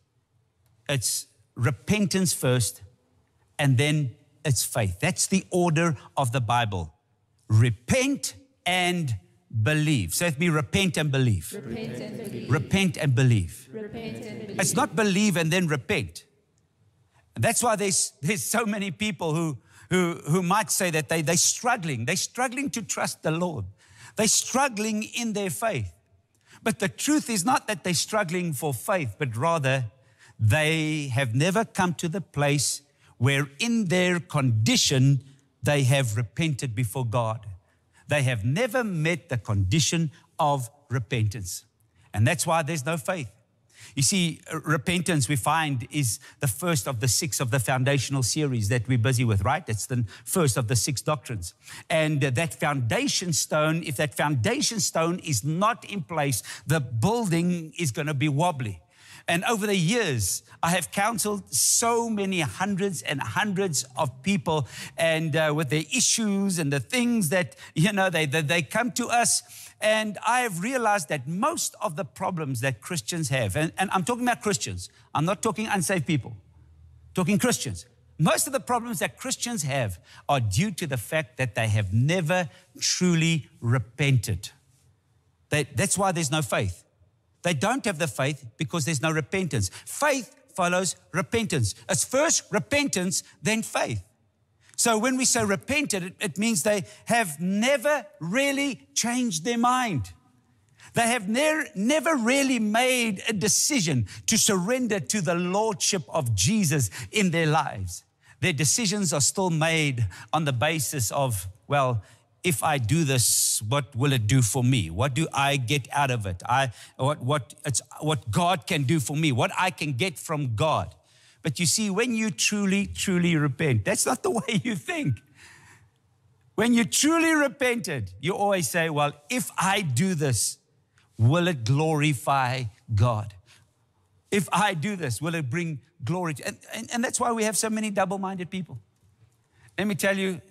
It's repentance first, and then it's faith. That's the order of the Bible. Repent and believe. Say with me, repent and believe. Repent and believe. Repent and believe. Repent and believe. It's not believe and then repent. And that's why there's so many people who might say that they're struggling. They're struggling to trust the Lord. They're struggling in their faith. But the truth is not that they're struggling for faith, but rather they have never come to the place where in their condition they have repented before God. They have never met the condition of repentance. And that's why there's no faith. You see, repentance, we find, is the first of the 6 of the foundational series that we're busy with, right? It's the first of the 6 doctrines. And that foundation stone, if that foundation stone is not in place, the building is going to be wobbly. And over the years, I have counseled so many hundreds and hundreds of people, and with their issues and the things that, they come to us. And I have realized that most of the problems that Christians have, and I'm talking about Christians, I'm not talking unsaved people, talking Christians. Most of the problems that Christians have are due to the fact that they have never truly repented. That's why there's no faith. They don't have the faith because there's no repentance. Faith follows repentance. It's first repentance, then faith. So when we say repented, it means they have never really changed their mind. They have never really made a decision to surrender to the lordship of Jesus in their lives. Their decisions are still made on the basis of, well, if I do this, what will it do for me? What do I get out of it? What God can do for me, what I can get from God. But you see, when you truly, truly repent, that's not the way you think. When you truly repented, you always say, well, if I do this, will it glorify God? If I do this, will it bring glory to, and that's why we have so many double-minded people. Let me tell you,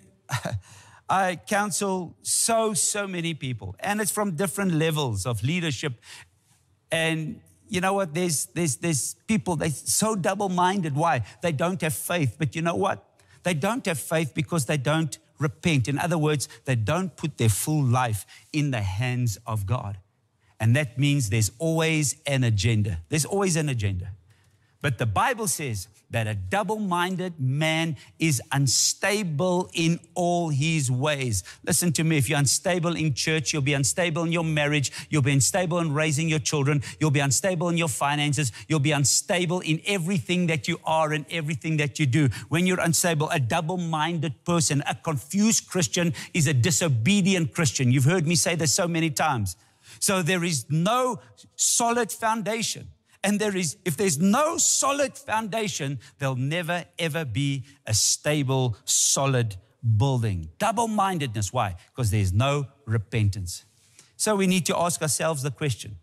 I counsel so many people, and it's from different levels of leadership. And you know what? There's people, they're so double-minded. Why? They don't have faith. But you know what? They don't have faith because they don't repent. In other words, they don't put their full life in the hands of God. And that means there's always an agenda. There's always an agenda. But the Bible says that a double-minded man is unstable in all his ways. Listen to me, if you're unstable in church, you'll be unstable in your marriage, you'll be unstable in raising your children, you'll be unstable in your finances, you'll be unstable in everything that you are and everything that you do. When you're unstable, a double-minded person, a confused Christian is a disobedient Christian. You've heard me say this so many times. So there is no solid foundation. And if there's no solid foundation, there'll never, ever be a stable, solid building. Double-mindedness, why? Because there's no repentance. So we need to ask ourselves the question,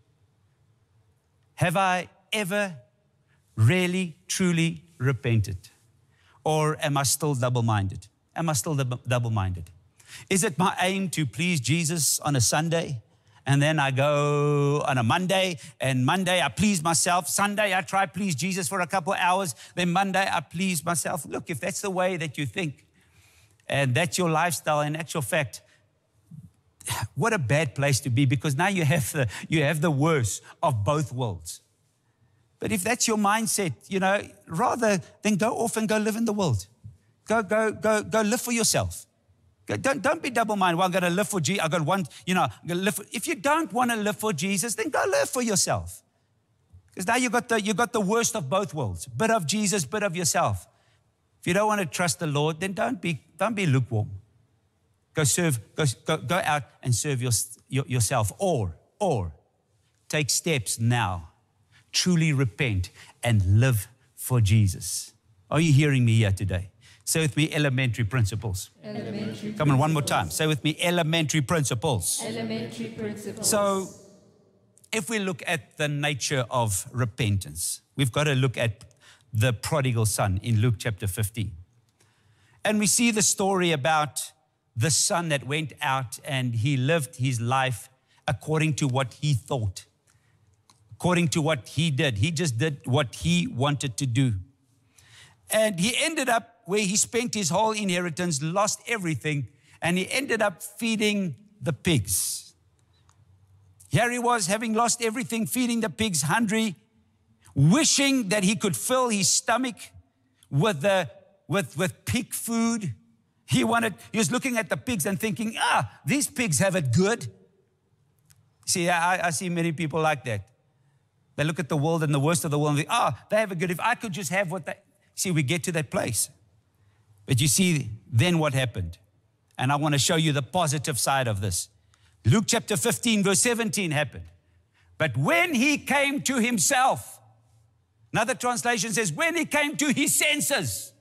have I ever really, truly repented? Or am I still double-minded? Am I still double-minded? Is it my aim to please Jesus on a Sunday And then I go on a Monday, and Monday I please myself. Sunday I try please Jesus for a couple of hours. Then Monday I please myself. Look, if that's the way that you think, and that's your lifestyle, in actual fact, what a bad place to be, because now you have the worst of both worlds. But if that's your mindset, rather than go off and go live in the world. Go live for yourself. Don't be double-minded. Well, I'm going to live for Jesus. I'm going to live for. If you don't want to live for Jesus, then go live for yourself. Because now you got the worst of both worlds. Bit of Jesus, bit of yourself. If you don't want to trust the Lord, then don't be lukewarm. Go serve. Go out and serve yourself. Or take steps now. Truly repent and live for Jesus. Are you hearing me here today? Say with me, elementary principles. Elementary Come on, one more time. Say with me, elementary principles. Elementary principles. So, if we look at the nature of repentance, we've got to look at the prodigal son in Luke chapter 15. And we see the story about the son that went out and he lived his life according to what he thought, according to what he did. He just did what he wanted to do. And he ended up where he spent his whole inheritance, lost everything, and he ended up feeding the pigs. Here he was, having lost everything, feeding the pigs, hungry, wishing that he could fill his stomach with pig food. He was looking at the pigs and thinking, these pigs have it good. See, I see many people like that. They look at the world and the worst of the world and think, they have it good. If I could just have what they... See, we get to that place. But you see, then what happened? And I want to show you the positive side of this. Luke chapter 15, verse 17 happened. But when he came to himself, another translation says, when he came to his senses.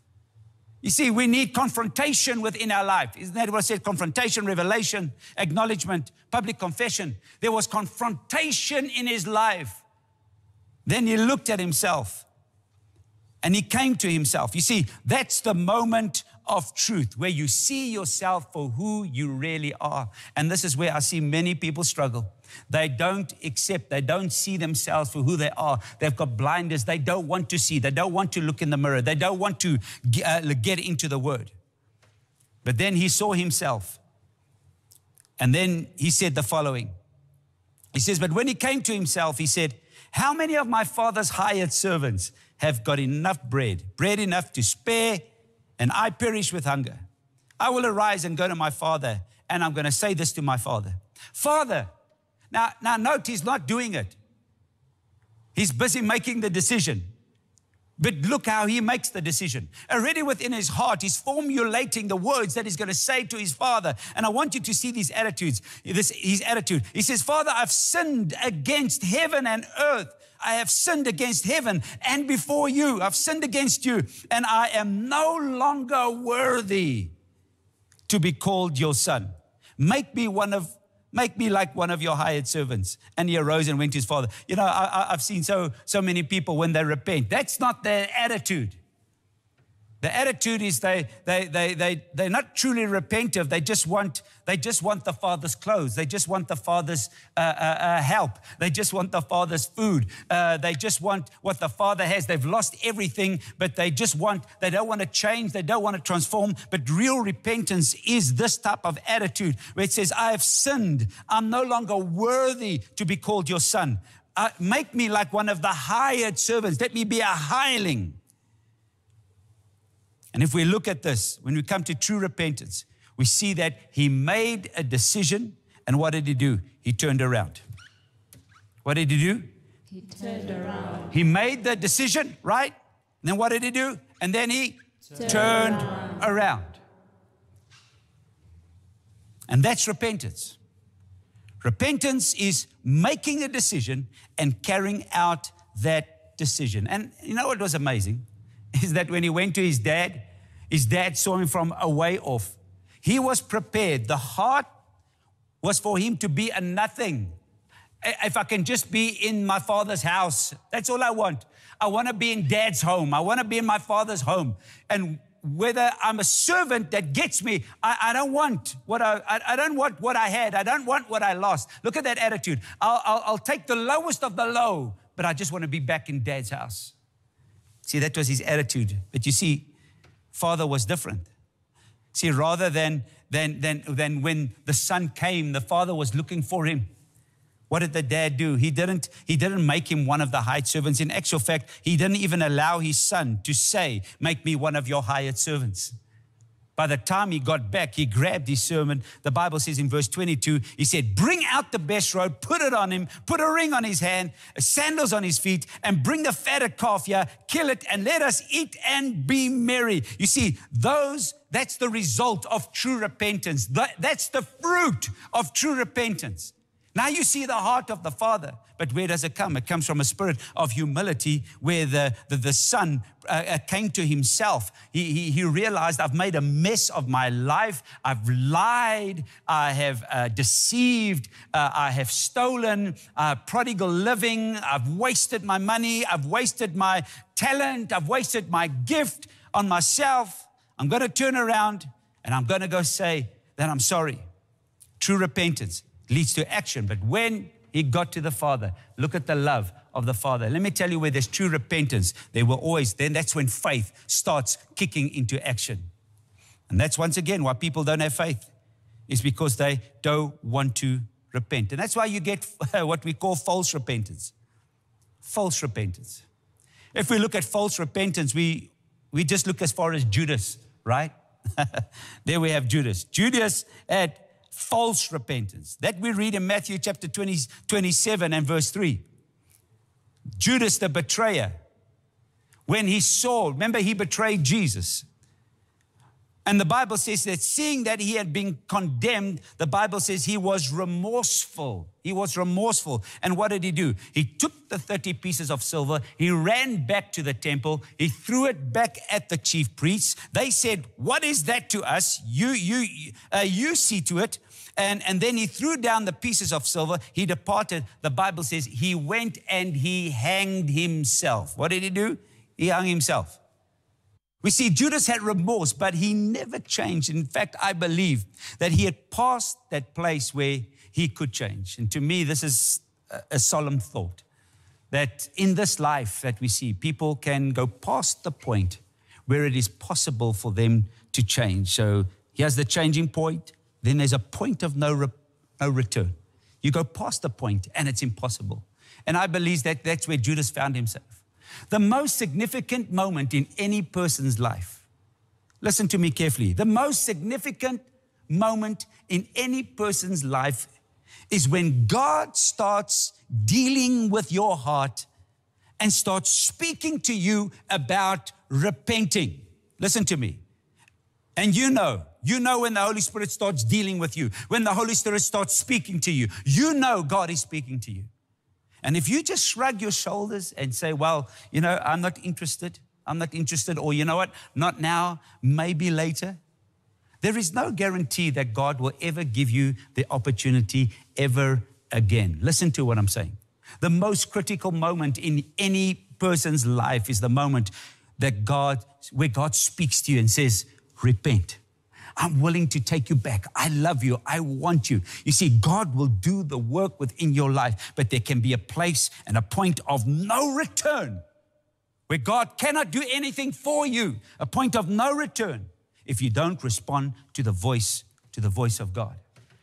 You see, we need confrontation within our life. Isn't that what I said? Confrontation, revelation, acknowledgement, public confession. There was confrontation in his life. Then he looked at himself. And he came to himself. You see, that's the moment of truth, where you see yourself for who you really are. And this is where I see many people struggle. They don't accept, they don't see themselves for who they are. They've got blinders. They don't want to see. They don't want to look in the mirror. They don't want to get into the word. But then he saw himself. And then he said the following. He says, but when he came to himself, he said, how many of my father's hired servants have got enough bread enough to spare, and I perish with hunger? I will arise and go to my father, and I'm going to say this to my father. Father, now note, he's not doing it. He's busy making the decision. But look how he makes the decision. Already within his heart, he's formulating the words that he's going to say to his father. And I want you to see these attitudes, his attitude. He says, Father, I've sinned against heaven and earth. I have sinned against heaven and before you. I've sinned against you, and I am no longer worthy to be called your son. Make me like one of your hired servants. And he arose and went to his father. You know, I've seen so many people when they repent. That's not their attitude. The attitude is they're not truly repentive. They just want the Father's clothes. They just want the Father's help. They just want the Father's food. They just want what the Father has. They've lost everything, but they don't want to change. They don't want to transform. But real repentance is this type of attitude where it says, I have sinned. I'm no longer worthy to be called your son. Make me like one of the hired servants. Let me be a hireling. And if we look at this, when we come to true repentance, we see that he made a decision, and what did he do? He turned around. What did he do? He turned around. He made the decision, right? And then what did he do? And then he turned around. And that's repentance. Repentance is making a decision and carrying out that decision. And you know what was amazing? Is that when he went to his dad saw him from a way off. He was prepared. The heart was for him to be a nothing. If I can just be in my father's house, that's all I want. I want to be in dad's home. I want to be in my father's home. And whether I'm a servant that gets me. I don't want what I don't want what I had. I don't want what I lost. Look at that attitude. I'll take the lowest of the low, but I just want to be back in Dad's house. See, that was his attitude. But you see, Father was different. See, rather than when the son came, the Father was looking for him. What did the dad do? He didn't make him one of the hired servants. In actual fact, he didn't even allow his son to say, make me one of your hired servants. By the time he got back, he grabbed his servant. The Bible says in verse 22, he said, bring out the best robe, put it on him, put a ring on his hand, sandals on his feet, and bring the fatted calf here, kill it, and let us eat and be merry. You see, that's the result of true repentance. That's the fruit of true repentance. Now you see the heart of the Father, but where does it come? It comes from a spirit of humility where the Son came to himself. He realized, I've made a mess of my life. I've lied. I have deceived. I have stolen. Prodigal living. I've wasted my money. I've wasted my talent. I've wasted my gift on myself. I'm going to turn around and I'm going to go say that I'm sorry. True repentance leads to action. But when he got to the Father, look at the love of the Father. Let me tell you, where there's true repentance, that's when faith starts kicking into action. And that's once again why people don't have faith, is because they don't want to repent. And that's why you get what we call false repentance. False repentance. If we look at false repentance, we just look as far as Judas, right? There we have Judas. Judas had false repentance. That we read in Matthew chapter 27 and verse 3. Judas the betrayer, when he saw, remember he betrayed Jesus. And the Bible says that seeing that he had been condemned, the Bible says he was remorseful. He was remorseful. And what did he do? He took the 30 pieces of silver. He ran back to the temple. He threw it back at the chief priests. They said, what is that to us? You see to it. And then he threw down the pieces of silver. He departed. The Bible says he went and he hanged himself. What did he do? He hung himself. We see Judas had remorse, but he never changed. In fact, I believe that he had passed that place where he could change. And to me, this is a solemn thought, that in this life that we see, people can go past the point where it is possible for them to change. So here's the changing point. Then there's a point of no return. You go past the point and it's impossible. And I believe that that's where Judas found himself. The most significant moment in any person's life, listen to me carefully, the most significant moment in any person's life is when God starts dealing with your heart and starts speaking to you about repenting. Listen to me. And you know when the Holy Spirit starts dealing with you, when the Holy Spirit starts speaking to you, you know God is speaking to you. And if you just shrug your shoulders and say, well, I'm not interested, or you know what, not now, maybe later, there is no guarantee that God will ever give you the opportunity ever again. Listen to what I'm saying. The most critical moment in any person's life is the moment where God speaks to you and says, repent. I'm willing to take you back. I love you. I want you. You see, God will do the work within your life, but there can be a place and a point of no return where God cannot do anything for you, a point of no return if you don't respond to the voice of God.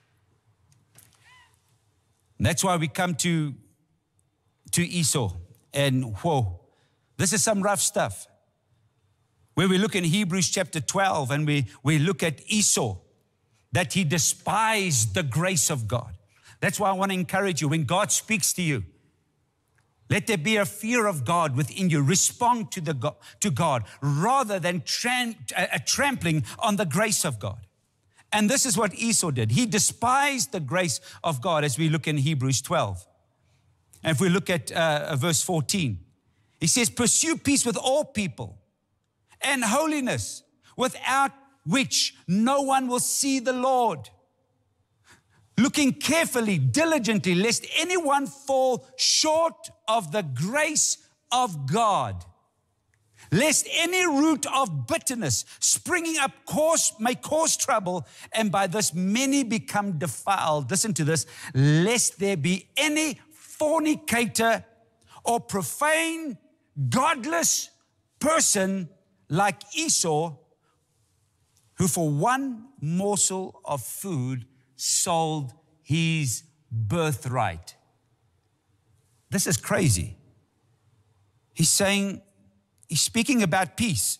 And that's why we come to Esau, and whoa, this is some rough stuff. Where we look in Hebrews chapter 12 and we look at Esau, that he despised the grace of God. That's why I want to encourage you, when God speaks to you, let there be a fear of God within you. Respond to God rather than trampling on the grace of God. And this is what Esau did. He despised the grace of God, as we look in Hebrews 12. And if we look at verse 14, he says, pursue peace with all people and holiness, without which no one will see the Lord. Looking carefully, diligently, lest anyone fall short of the grace of God. lest any root of bitterness springing up may cause trouble, and by this many become defiled. Listen to this. Lest there be any fornicator or profane, godless person like Esau, who for one morsel of food sold his birthright. This is crazy. He's speaking about peace.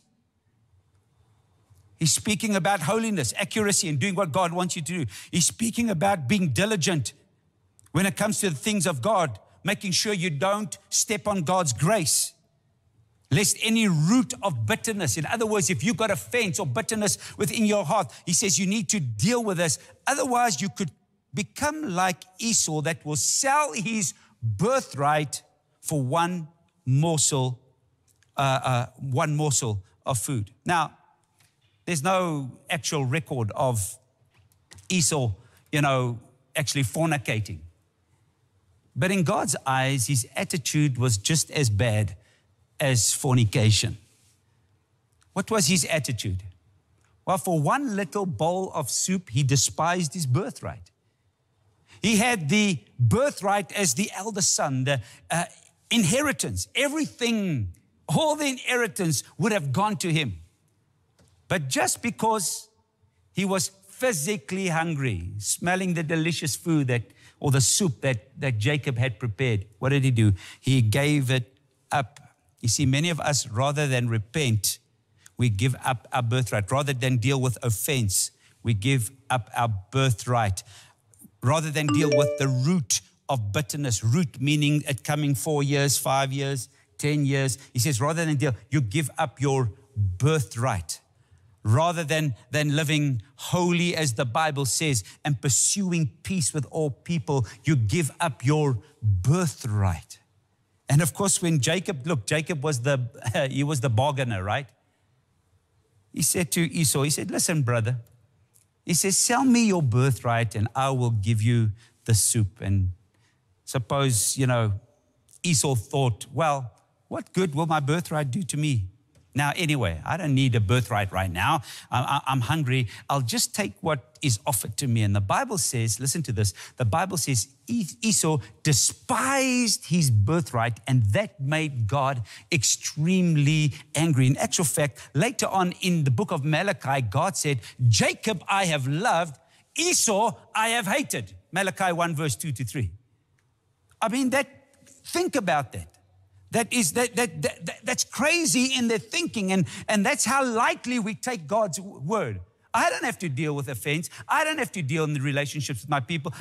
He's speaking about holiness, accuracy, and doing what God wants you to do. He's speaking about being diligent when it comes to the things of God, making sure you don't step on God's grace. Lest any root of bitterness, in other words, if you've got offense or bitterness within your heart, he says you need to deal with this. Otherwise, you could become like Esau, that will sell his birthright for one morsel of food. Now, there's no actual record of Esau, actually fornicating. But in God's eyes, his attitude was just as bad as fornication. What was his attitude? Well, for one little bowl of soup, he despised his birthright. He had the birthright as the eldest son, the inheritance. Everything, all the inheritance would have gone to him. But just because he was physically hungry, smelling the delicious food or the soup that Jacob had prepared, what did he do? He gave it up. You see, many of us, rather than repent, we give up our birthright. Rather than deal with offense, we give up our birthright. Rather than deal with the root of bitterness, root meaning it coming 4 years, 5 years, 10 years. He says, rather than deal, you give up your birthright. Rather than living holy, as the Bible says, and pursuing peace with all people, you give up your birthright. And of course, when Jacob was he was the bargainer, right? He said to Esau, he said, listen, brother. He says, sell me your birthright and I will give you the soup. And suppose, Esau thought, well, what good will my birthright do to me? Now, anyway, I don't need a birthright right now. I'm hungry. I'll just take what is offered to me. And the Bible says, listen to this, the Bible says Esau despised his birthright, and that made God extremely angry. In actual fact, later on in the book of Malachi, God said, Jacob I have loved, Esau I have hated. Malachi 1 verse 2-3. I mean, think about that. That's crazy in their thinking, and that's how lightly we take God's word. I don't have to deal with offense. I don't have to deal in the relationships with my people.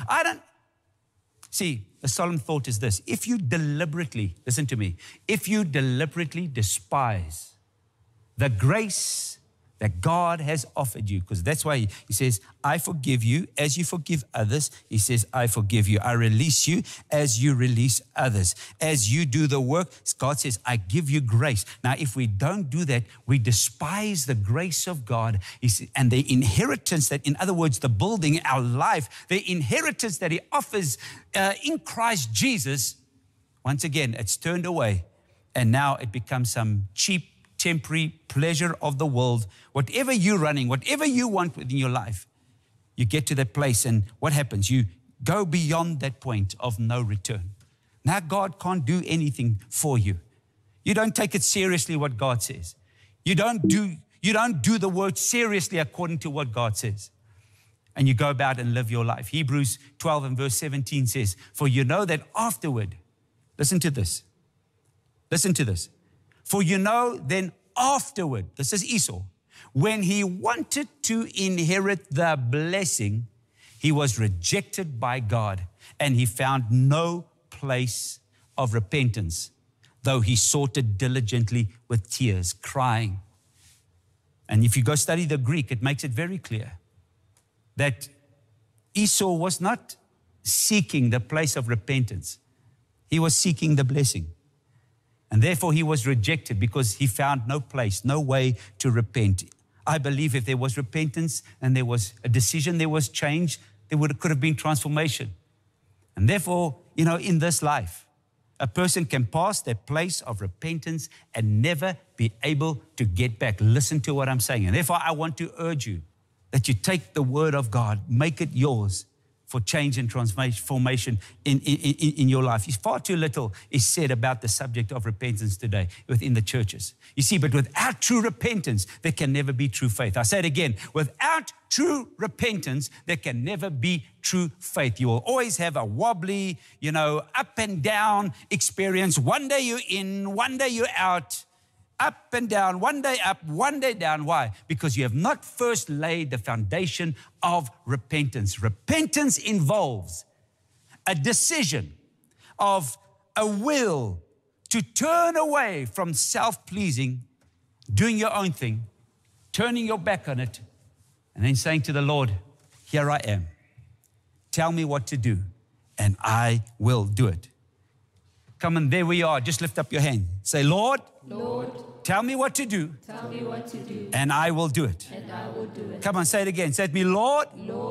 See, the solemn thought is this. If you deliberately, listen to me, if you deliberately despise the grace that God has offered you, because that's why he says, I forgive you as you forgive others. He says, I forgive you. I release you as you release others. As you do the work, God says, I give you grace. Now, if we don't do that, we despise the grace of God. And the inheritance that, in other words, the building, our life, the inheritance that he offers in Christ Jesus, once again, it's turned away. And now it becomes some cheap, temporary pleasure of the world. Whatever you're running, whatever you want within your life, you get to that place, and what happens? You go beyond that point of no return. Now God can't do anything for you. You don't take it seriously what God says. You don't do the word seriously according to what God says. And you go about and live your life. Hebrews 12 and verse 17 says, for you know that afterward, listen to this. For you know then afterward, this is Esau, when he wanted to inherit the blessing, he was rejected by God, and he found no place of repentance, though he sought it diligently with tears, crying. And if you go study the Greek, it makes it very clear that Esau was not seeking the place of repentance. He was seeking the blessing. And therefore he was rejected because he found no place, no way to repent. I believe if there was repentance and there was a decision, there was change, could have been transformation. And therefore, in this life, a person can pass that place of repentance and never be able to get back. Listen to what I'm saying. And therefore, I want to urge you that you take the word of God, make it yours for change and transformation in your life. Far too little is said about the subject of repentance today within the churches. You see, but without true repentance, there can never be true faith. I say it again, without true repentance, there can never be true faith. You will always have a wobbly, up and down experience. One day you're in, one day you're out. Up and down, one day up, one day down. Why? Because you have not first laid the foundation of repentance. Repentance involves a decision of a will to turn away from self-pleasing, doing your own thing, turning your back on it, and then saying to the Lord, here I am. Tell me what to do, and I will do it. Come on, there we are. Just lift up your hand. Say, Lord, tell me what to do. Tell me what to do. And I will do it. And I will do it. Come on, say it again. Say it to me, Lord,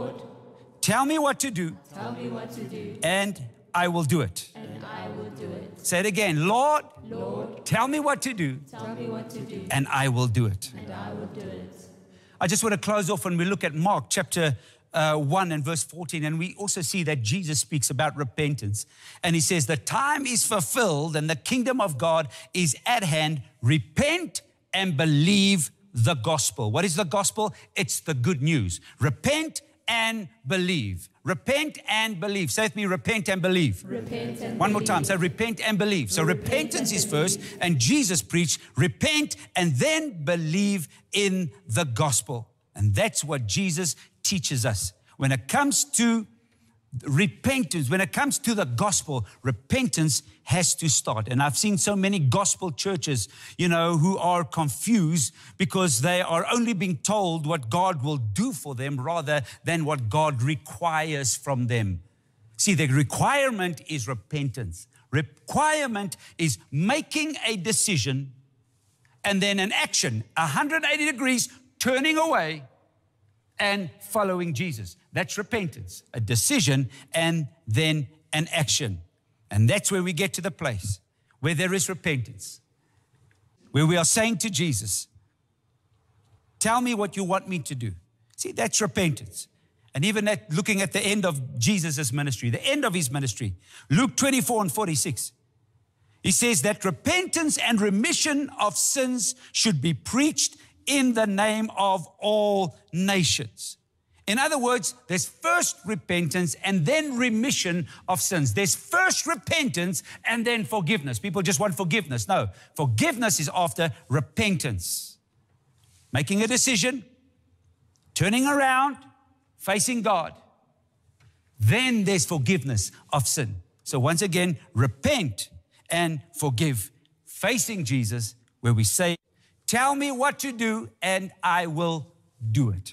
tell me what to do. Tell me what to do. And I will do it. And I will do it. Say it again. Lord, tell me what to do. Tell me what to do. And I will do it. And I will do it. I just want to close off when we look at Mark chapter 1 and verse 14, and we also see that Jesus speaks about repentance. And he says, the time is fulfilled and the kingdom of God is at hand. Repent and believe the gospel. What is the gospel? It's the good news. Repent and believe. Repent and believe. Say with me, repent and believe. Repent and One more believe. time. Say repent and believe. So Repent repentance and is believe. first, and Jesus preached repent and then believe in the gospel. And that's what Jesus teaches us. When it comes to repentance, when it comes to the gospel, repentance has to start. And I've seen so many gospel churches, who are confused because they are only being told what God will do for them rather than what God requires from them. See, the requirement is repentance. Requirement is making a decision and then an action, 180 degrees, turning away and following Jesus. That's repentance, a decision and then an action. And that's where we get to the place where there is repentance, where we are saying to Jesus, tell me what you want me to do. See, that's repentance. And even looking at the end of Jesus' ministry, the end of his ministry, Luke 24 and 46, he says that repentance and remission of sins should be preached in the name of all nations. In other words, there's first repentance and then remission of sins. There's first repentance and then forgiveness. People just want forgiveness. No, forgiveness is after repentance. Making a decision, turning around, facing God. Then there's forgiveness of sin. So once again, repent and forgive. Facing Jesus, where we say, tell me what to do and I will do it.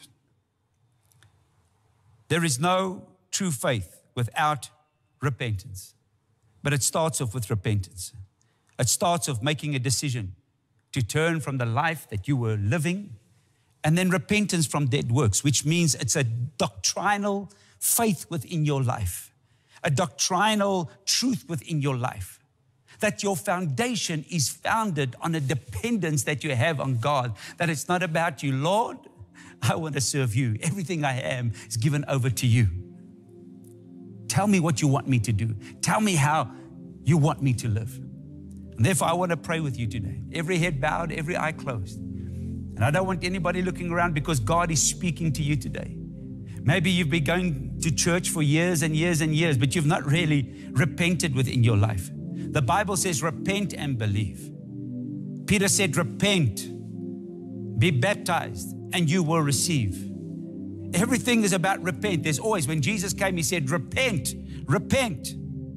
There is no true faith without repentance. But it starts off with repentance. It starts off making a decision to turn from the life that you were living, and then repentance from dead works, which means it's a doctrinal faith within your life, a doctrinal truth within your life. That your foundation is founded on a dependence that you have on God. That it's not about you, Lord, I want to serve you. Everything I am is given over to you. Tell me what you want me to do. Tell me how you want me to live. And therefore, I want to pray with you today. Every head bowed, every eye closed. And I don't want anybody looking around because God is speaking to you today. Maybe you've been going to church for years and years and years, but you've not really repented within your life. The Bible says, repent and believe. Peter said, repent, be baptized, and you will receive. Everything is about repent. There's always, when Jesus came, he said, repent, repent,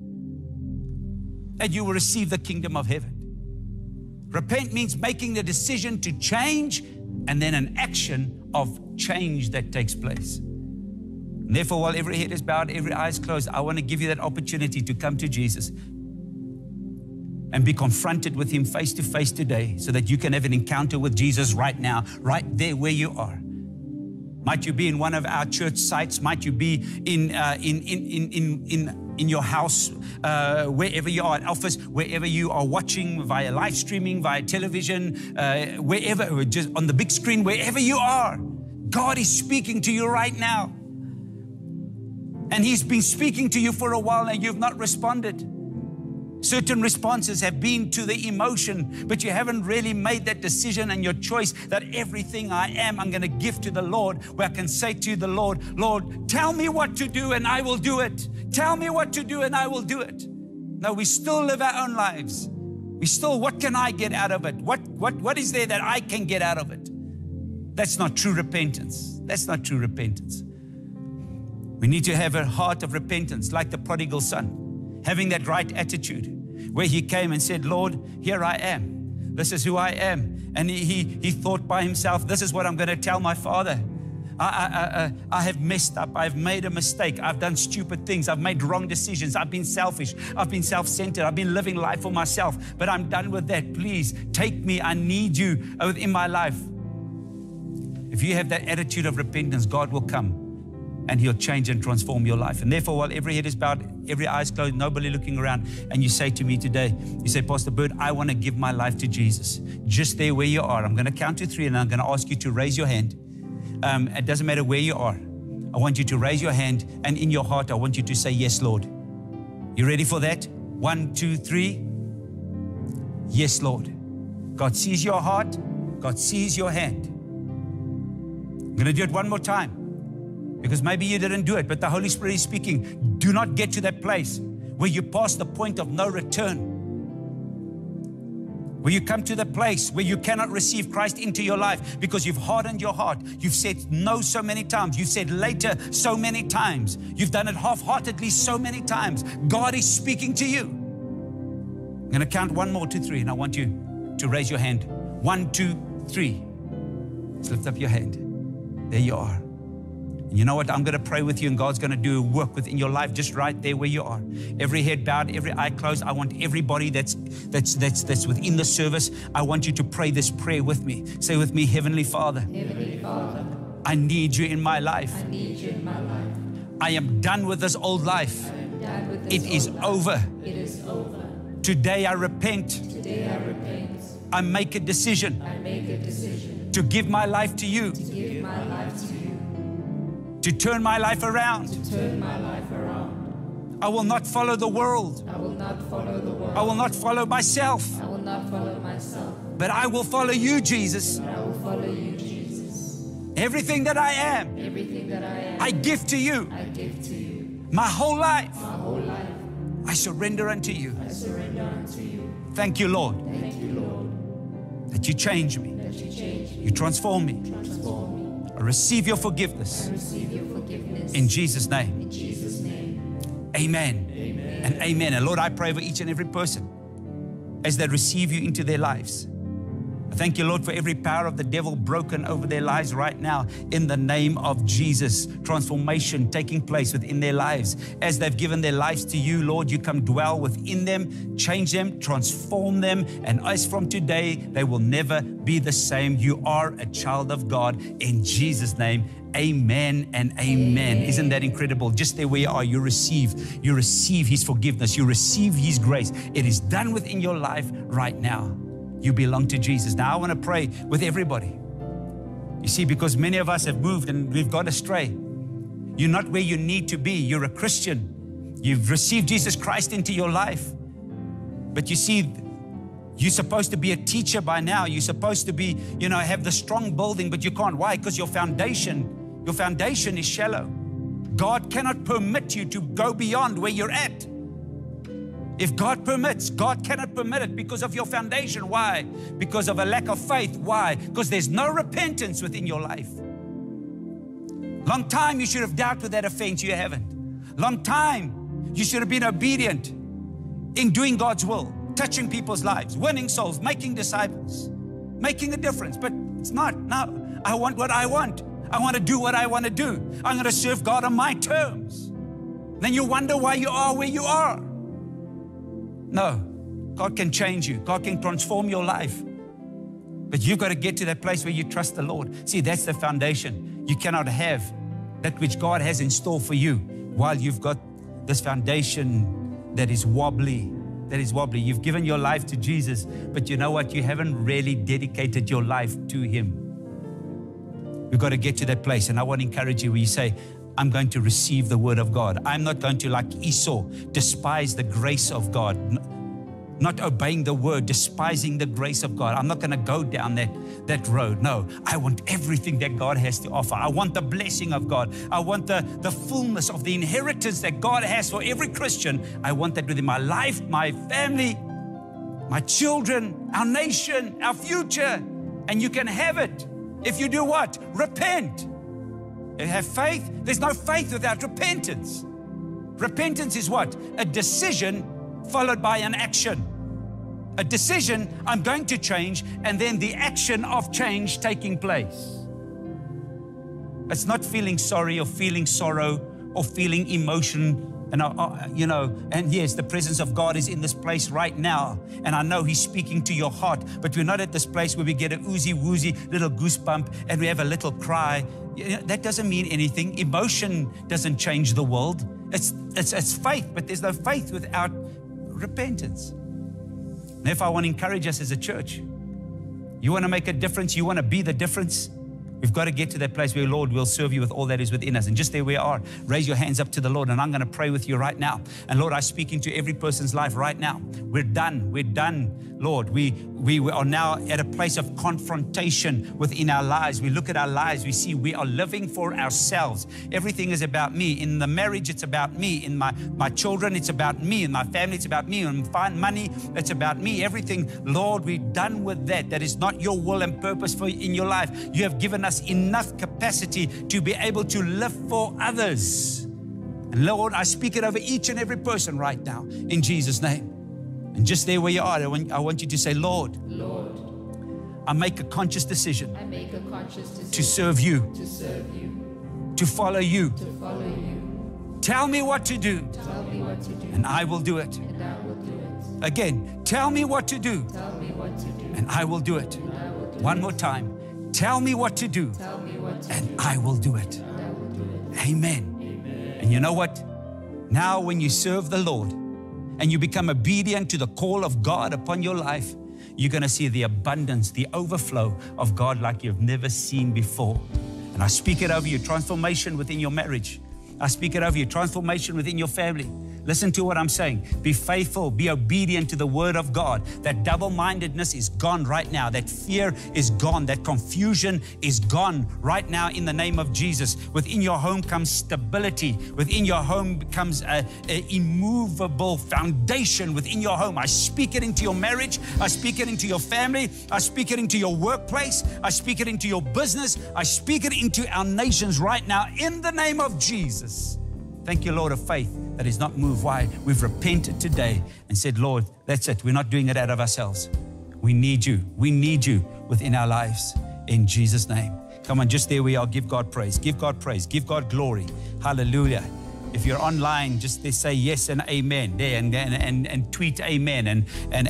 and you will receive the kingdom of heaven. Repent means making the decision to change and then an action of change that takes place. And therefore, while every head is bowed, every eye is closed, I want to give you that opportunity to come to Jesus and be confronted with him face to face today so that you can have an encounter with Jesus right now, right there where you are. Might you be in one of our church sites? Might you be in in your house, wherever you are, at office, wherever you are watching via live streaming, via television, wherever, just on the big screen, wherever you are, God is speaking to you right now. And He's been speaking to you for a while and you've not responded. Certain responses have been to the emotion, but you haven't really made that decision and your choice that everything I am, I'm going to give to the Lord, where I can say to the Lord, Lord, tell me what to do and I will do it. Tell me what to do and I will do it. No, we still live our own lives. We still, what can I get out of it? What is there that I can get out of it? That's not true repentance. That's not true repentance. We need to have a heart of repentance like the prodigal son, having that right attitude where he came and said, Lord, here I am. This is who I am. And he thought by himself, this is what I'm going to tell my father. I have messed up. I've made a mistake. I've done stupid things. I've made wrong decisions. I've been selfish. I've been self-centered. I've been living life for myself. But I'm done with that. Please take me. I need you in my life. If you have that attitude of repentance, God will come and He'll change and transform your life. And therefore, while every head is bowed, every eye is closed, nobody looking around, and you say to me today, you say, Pastor Bird, I want to give my life to Jesus. Just there where you are, I'm going to count to 3 and I'm going to ask you to raise your hand. It doesn't matter where you are. I want you to raise your hand, and in your heart, I want you to say, yes, Lord. You ready for that? 1, 2, 3. Yes, Lord. God sees your heart. God sees your hand. I'm going to do it one more time, because maybe you didn't do it, but the Holy Spirit is speaking. Do not get to that place where you pass the point of no return, where you come to the place where you cannot receive Christ into your life because you've hardened your heart. You've said no so many times. You've said later so many times. You've done it half-heartedly so many times. God is speaking to you. I'm going to count 1 more, 2, 3, and I want you to raise your hand. 1, 2, 3. Let's lift up your hand. There you are. And you know what? I'm going to pray with you, and God's going to do a work within your life just right there where you are. Every head bowed, every eye closed. I want everybody that's within the service, I want you to pray this prayer with me. Say with me, Heavenly Father, I need you in my life. I am done with this old life. It is over. Today I repent. I make a decision to give my life to you. To turn my life around. I will not follow the world. I will not follow myself. But I will follow you, Jesus. Everything that I am, I give to you. My whole life, I surrender unto you. Thank you, Lord, that you change me. You transform me. I receive your forgiveness. In Jesus' name. Amen. And amen. And Lord, I pray for each and every person as they receive you into their lives. I thank you, Lord, for every power of the devil broken over their lives right now in the name of Jesus. Transformation taking place within their lives. As they've given their lives to you, Lord, you come dwell within them, change them, transform them. And as from today, they will never be the same. You are a child of God in Jesus' name. Amen and amen. Isn't that incredible? Just there where you are, you receive His forgiveness. You receive His grace. It is done within your life right now. You belong to Jesus. Now I want to pray with everybody. You see, because many of us have moved and we've gone astray. You're not where you need to be. You're a Christian. You've received Jesus Christ into your life. But you see, you're supposed to be a teacher by now. You're supposed to be, have the strong building, but you can't. Why? Because your foundation is shallow. God cannot permit you to go beyond where you're at. If God permits, God cannot permit it because of your foundation. Why? Because of a lack of faith. Why? Because there's no repentance within your life. Long time you should have dealt with that offense. You haven't. Long time you should have been obedient in doing God's will, touching people's lives, winning souls, making disciples, making a difference. But it's not. No, I want what I want. I want to do what I want to do. I'm going to serve God on my terms. Then you wonder why you are where you are. No, God can change you. God can transform your life. But you've got to get to that place where you trust the Lord. See, that's the foundation. You cannot have that which God has in store for you while you've got this foundation that is wobbly. You've given your life to Jesus, but you know what? You haven't really dedicated your life to Him. We've got to get to that place. And I want to encourage you where you say, I'm going to receive the word of God. I'm not going to, like Esau, despise the grace of God. Not obeying the word, despising the grace of God. I'm not going to go down that road. No, I want everything that God has to offer. I want the blessing of God. I want the fullness of the inheritance that God has for every Christian. I want that within my life, my family, my children, our nation, our future. And you can have it if you do what? Repent. You have faith. There's no faith without repentance. Repentance is what? A decision followed by an action. A decision, I'm going to change, and then the action of change taking place. It's not feeling sorry or feeling sorrow or feeling emotion. And, and yes, the presence of God is in this place right now. And I know He's speaking to your heart, but we're not at this place where we get a oozy-woozy little goosebump and we have a little cry. That doesn't mean anything. Emotion doesn't change the world. It's faith, but there's no faith without repentance. And if I want to encourage us as a church, you want to make a difference, you want to be the difference, we've got to get to that place where, Lord, we'll serve you with all that is within us. And just there we are. Raise your hands up to the Lord, and I'm going to pray with you right now. And Lord, I speak into every person's life right now. We're done. We're done, Lord. We are now at a place of confrontation within our lives. We look at our lives. We see we are living for ourselves. Everything is about me. In the marriage, it's about me. In my children, it's about me. In my family, it's about me. In money, it's about me. Everything, Lord, we're done with that. That is not your will and purpose in your life. You have given us enough capacity to be able to live for others. And Lord, I speak it over each and every person right now in Jesus' name. And just there where you are, I want you to say, Lord, I make a conscious decision, to serve you, to follow you. Tell me what to do, and I will do it. Again, tell me what to do, and I will do it. One more time. Tell me what to do, and I will do it. Amen. And you know what? Now when you serve the Lord and you become obedient to the call of God upon your life, you're going to see the abundance, the overflow of God like you've never seen before. And I speak it over you, transformation within your marriage. I speak it over you, transformation within your family. Listen to what I'm saying. Be faithful, be obedient to the word of God. That double-mindedness is gone right now. That fear is gone. That confusion is gone right now in the name of Jesus. Within your home comes stability. Within your home comes an immovable foundation within your home. I speak it into your marriage. I speak it into your family. I speak it into your workplace. I speak it into your business. I speak it into our nations right now in the name of Jesus. Thank you, Lord, of faith that is not moved. Why? We've repented today and said, Lord, that's it. We're not doing it out of ourselves. We need you. We need you within our lives in Jesus' name. Come on, just there we are. Give God praise. Give God praise. Give God glory. Hallelujah. If you're online, just say yes and amen there and tweet amen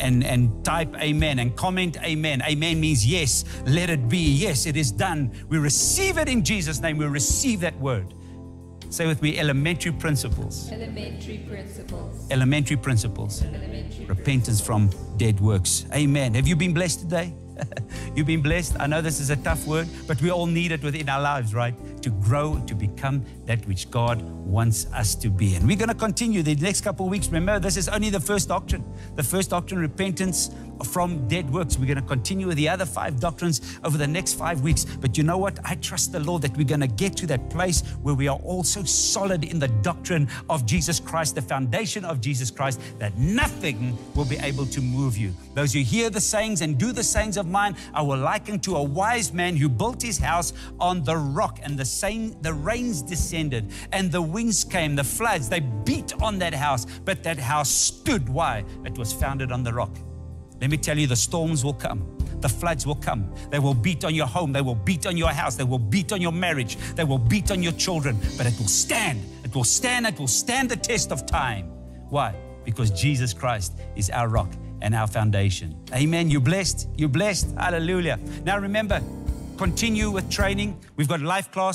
and type amen and comment amen. Amen means yes, let it be. Yes, it is done. We receive it in Jesus' name. We receive that word. Say with me, elementary principles. Elementary principles. Elementary principles. Elementary Repentance from dead works. Amen. Have you been blessed today? You've been blessed. I know this is a tough word, but we all need it within our lives, right? To grow, to become that which God wants us to be. And we're going to continue the next couple of weeks. Remember, this is only the first doctrine. The first doctrine, repentance from dead works. We're going to continue with the other 5 doctrines over the next 5 weeks. But you know what? I trust the Lord that we're going to get to that place where we are all so solid in the doctrine of Jesus Christ, the foundation of Jesus Christ, that nothing will be able to move you. Those who hear the sayings and do the sayings of mine, I will liken to a wise man who built his house on the rock, and the rains descended and the winds came, the floods, they beat on that house, but that house stood. Why? It was founded on the rock. Let me tell you, the storms will come. The floods will come. They will beat on your home. They will beat on your house. They will beat on your marriage. They will beat on your children, but it will stand. It will stand. It will stand the test of time. Why? Because Jesus Christ is our rock and our foundation. Amen. You're blessed. You're blessed. Hallelujah. Now remember, continue with training. We've got life class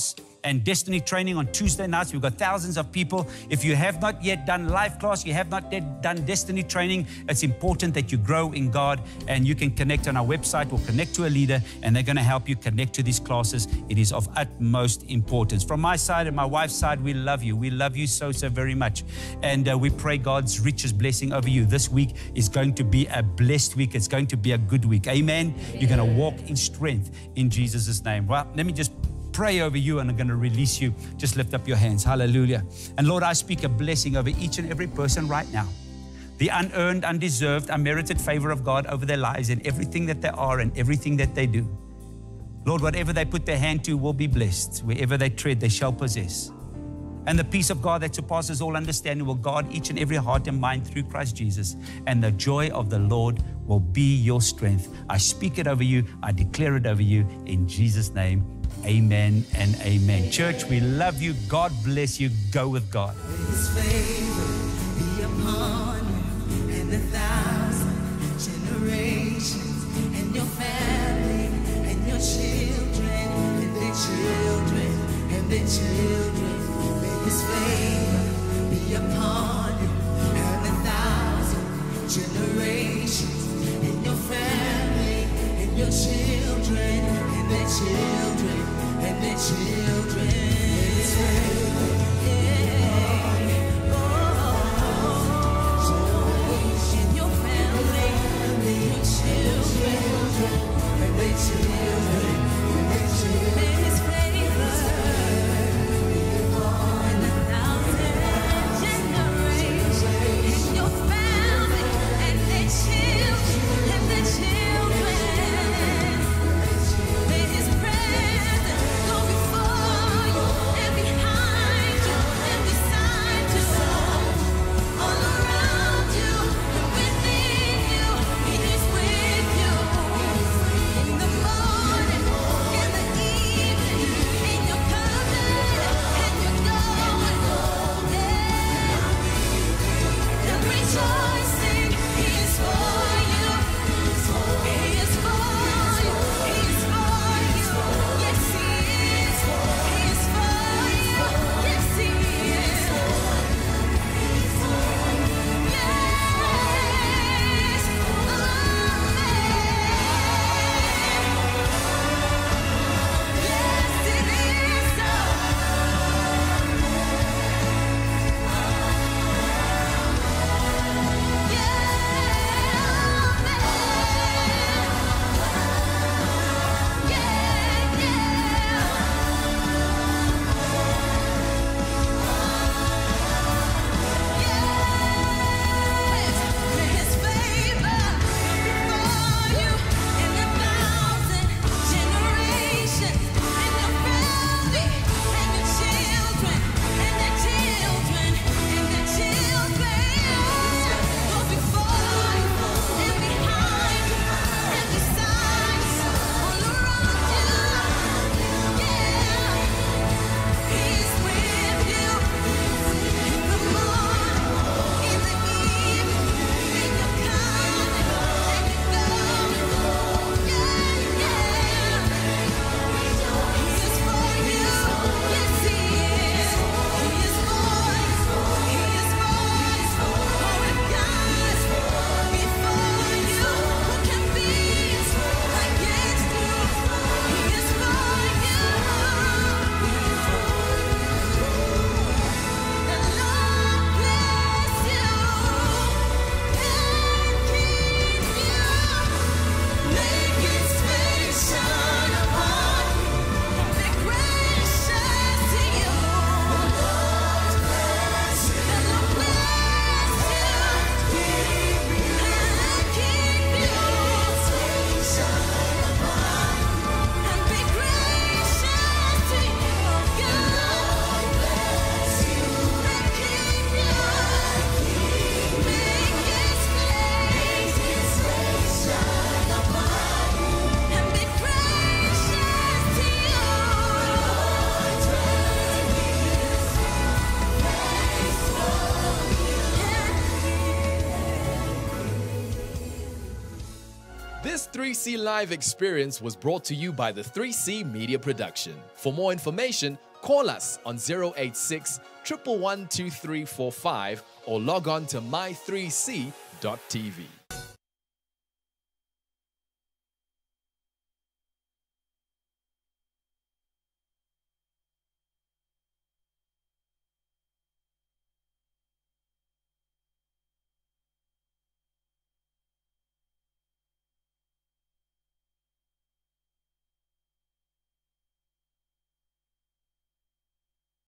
and Destiny training on Tuesday nights. We've got thousands of people. If you have not yet done life class, you have not yet done Destiny training, it's important that you grow in God, and you can connect on our website or connect to a leader, and they're going to help you connect to these classes. It is of utmost importance. From my side and my wife's side, we love you. We love you so, so very much. And we pray God's richest blessing over you. This week is going to be a blessed week. It's going to be a good week. Amen. You're going to walk in strength in Jesus' name. Well, let me just pray over you, and I'm going to release you. Just lift up your hands. Hallelujah. And Lord, I speak a blessing over each and every person right now. The unearned, undeserved, unmerited favor of God over their lives and everything that they are and everything that they do. Lord, whatever they put their hand to will be blessed. Wherever they tread, they shall possess. And the peace of God that surpasses all understanding will guard each and every heart and mind through Christ Jesus. And the joy of the Lord will be your strength. I speak it over you. I declare it over you in Jesus' name. Amen and amen. Church, we love you. God bless you. Go with God. His favor be upon you and 1,000 generations, and your family and your children and their children and their children. May His favor be upon you and 1,000 generations, and your family and your children and their children and their children. May His favor This 3C Live experience was brought to you by the 3C Media Production. For more information, Call us on 086 111 2345 or log on to my3c.tv.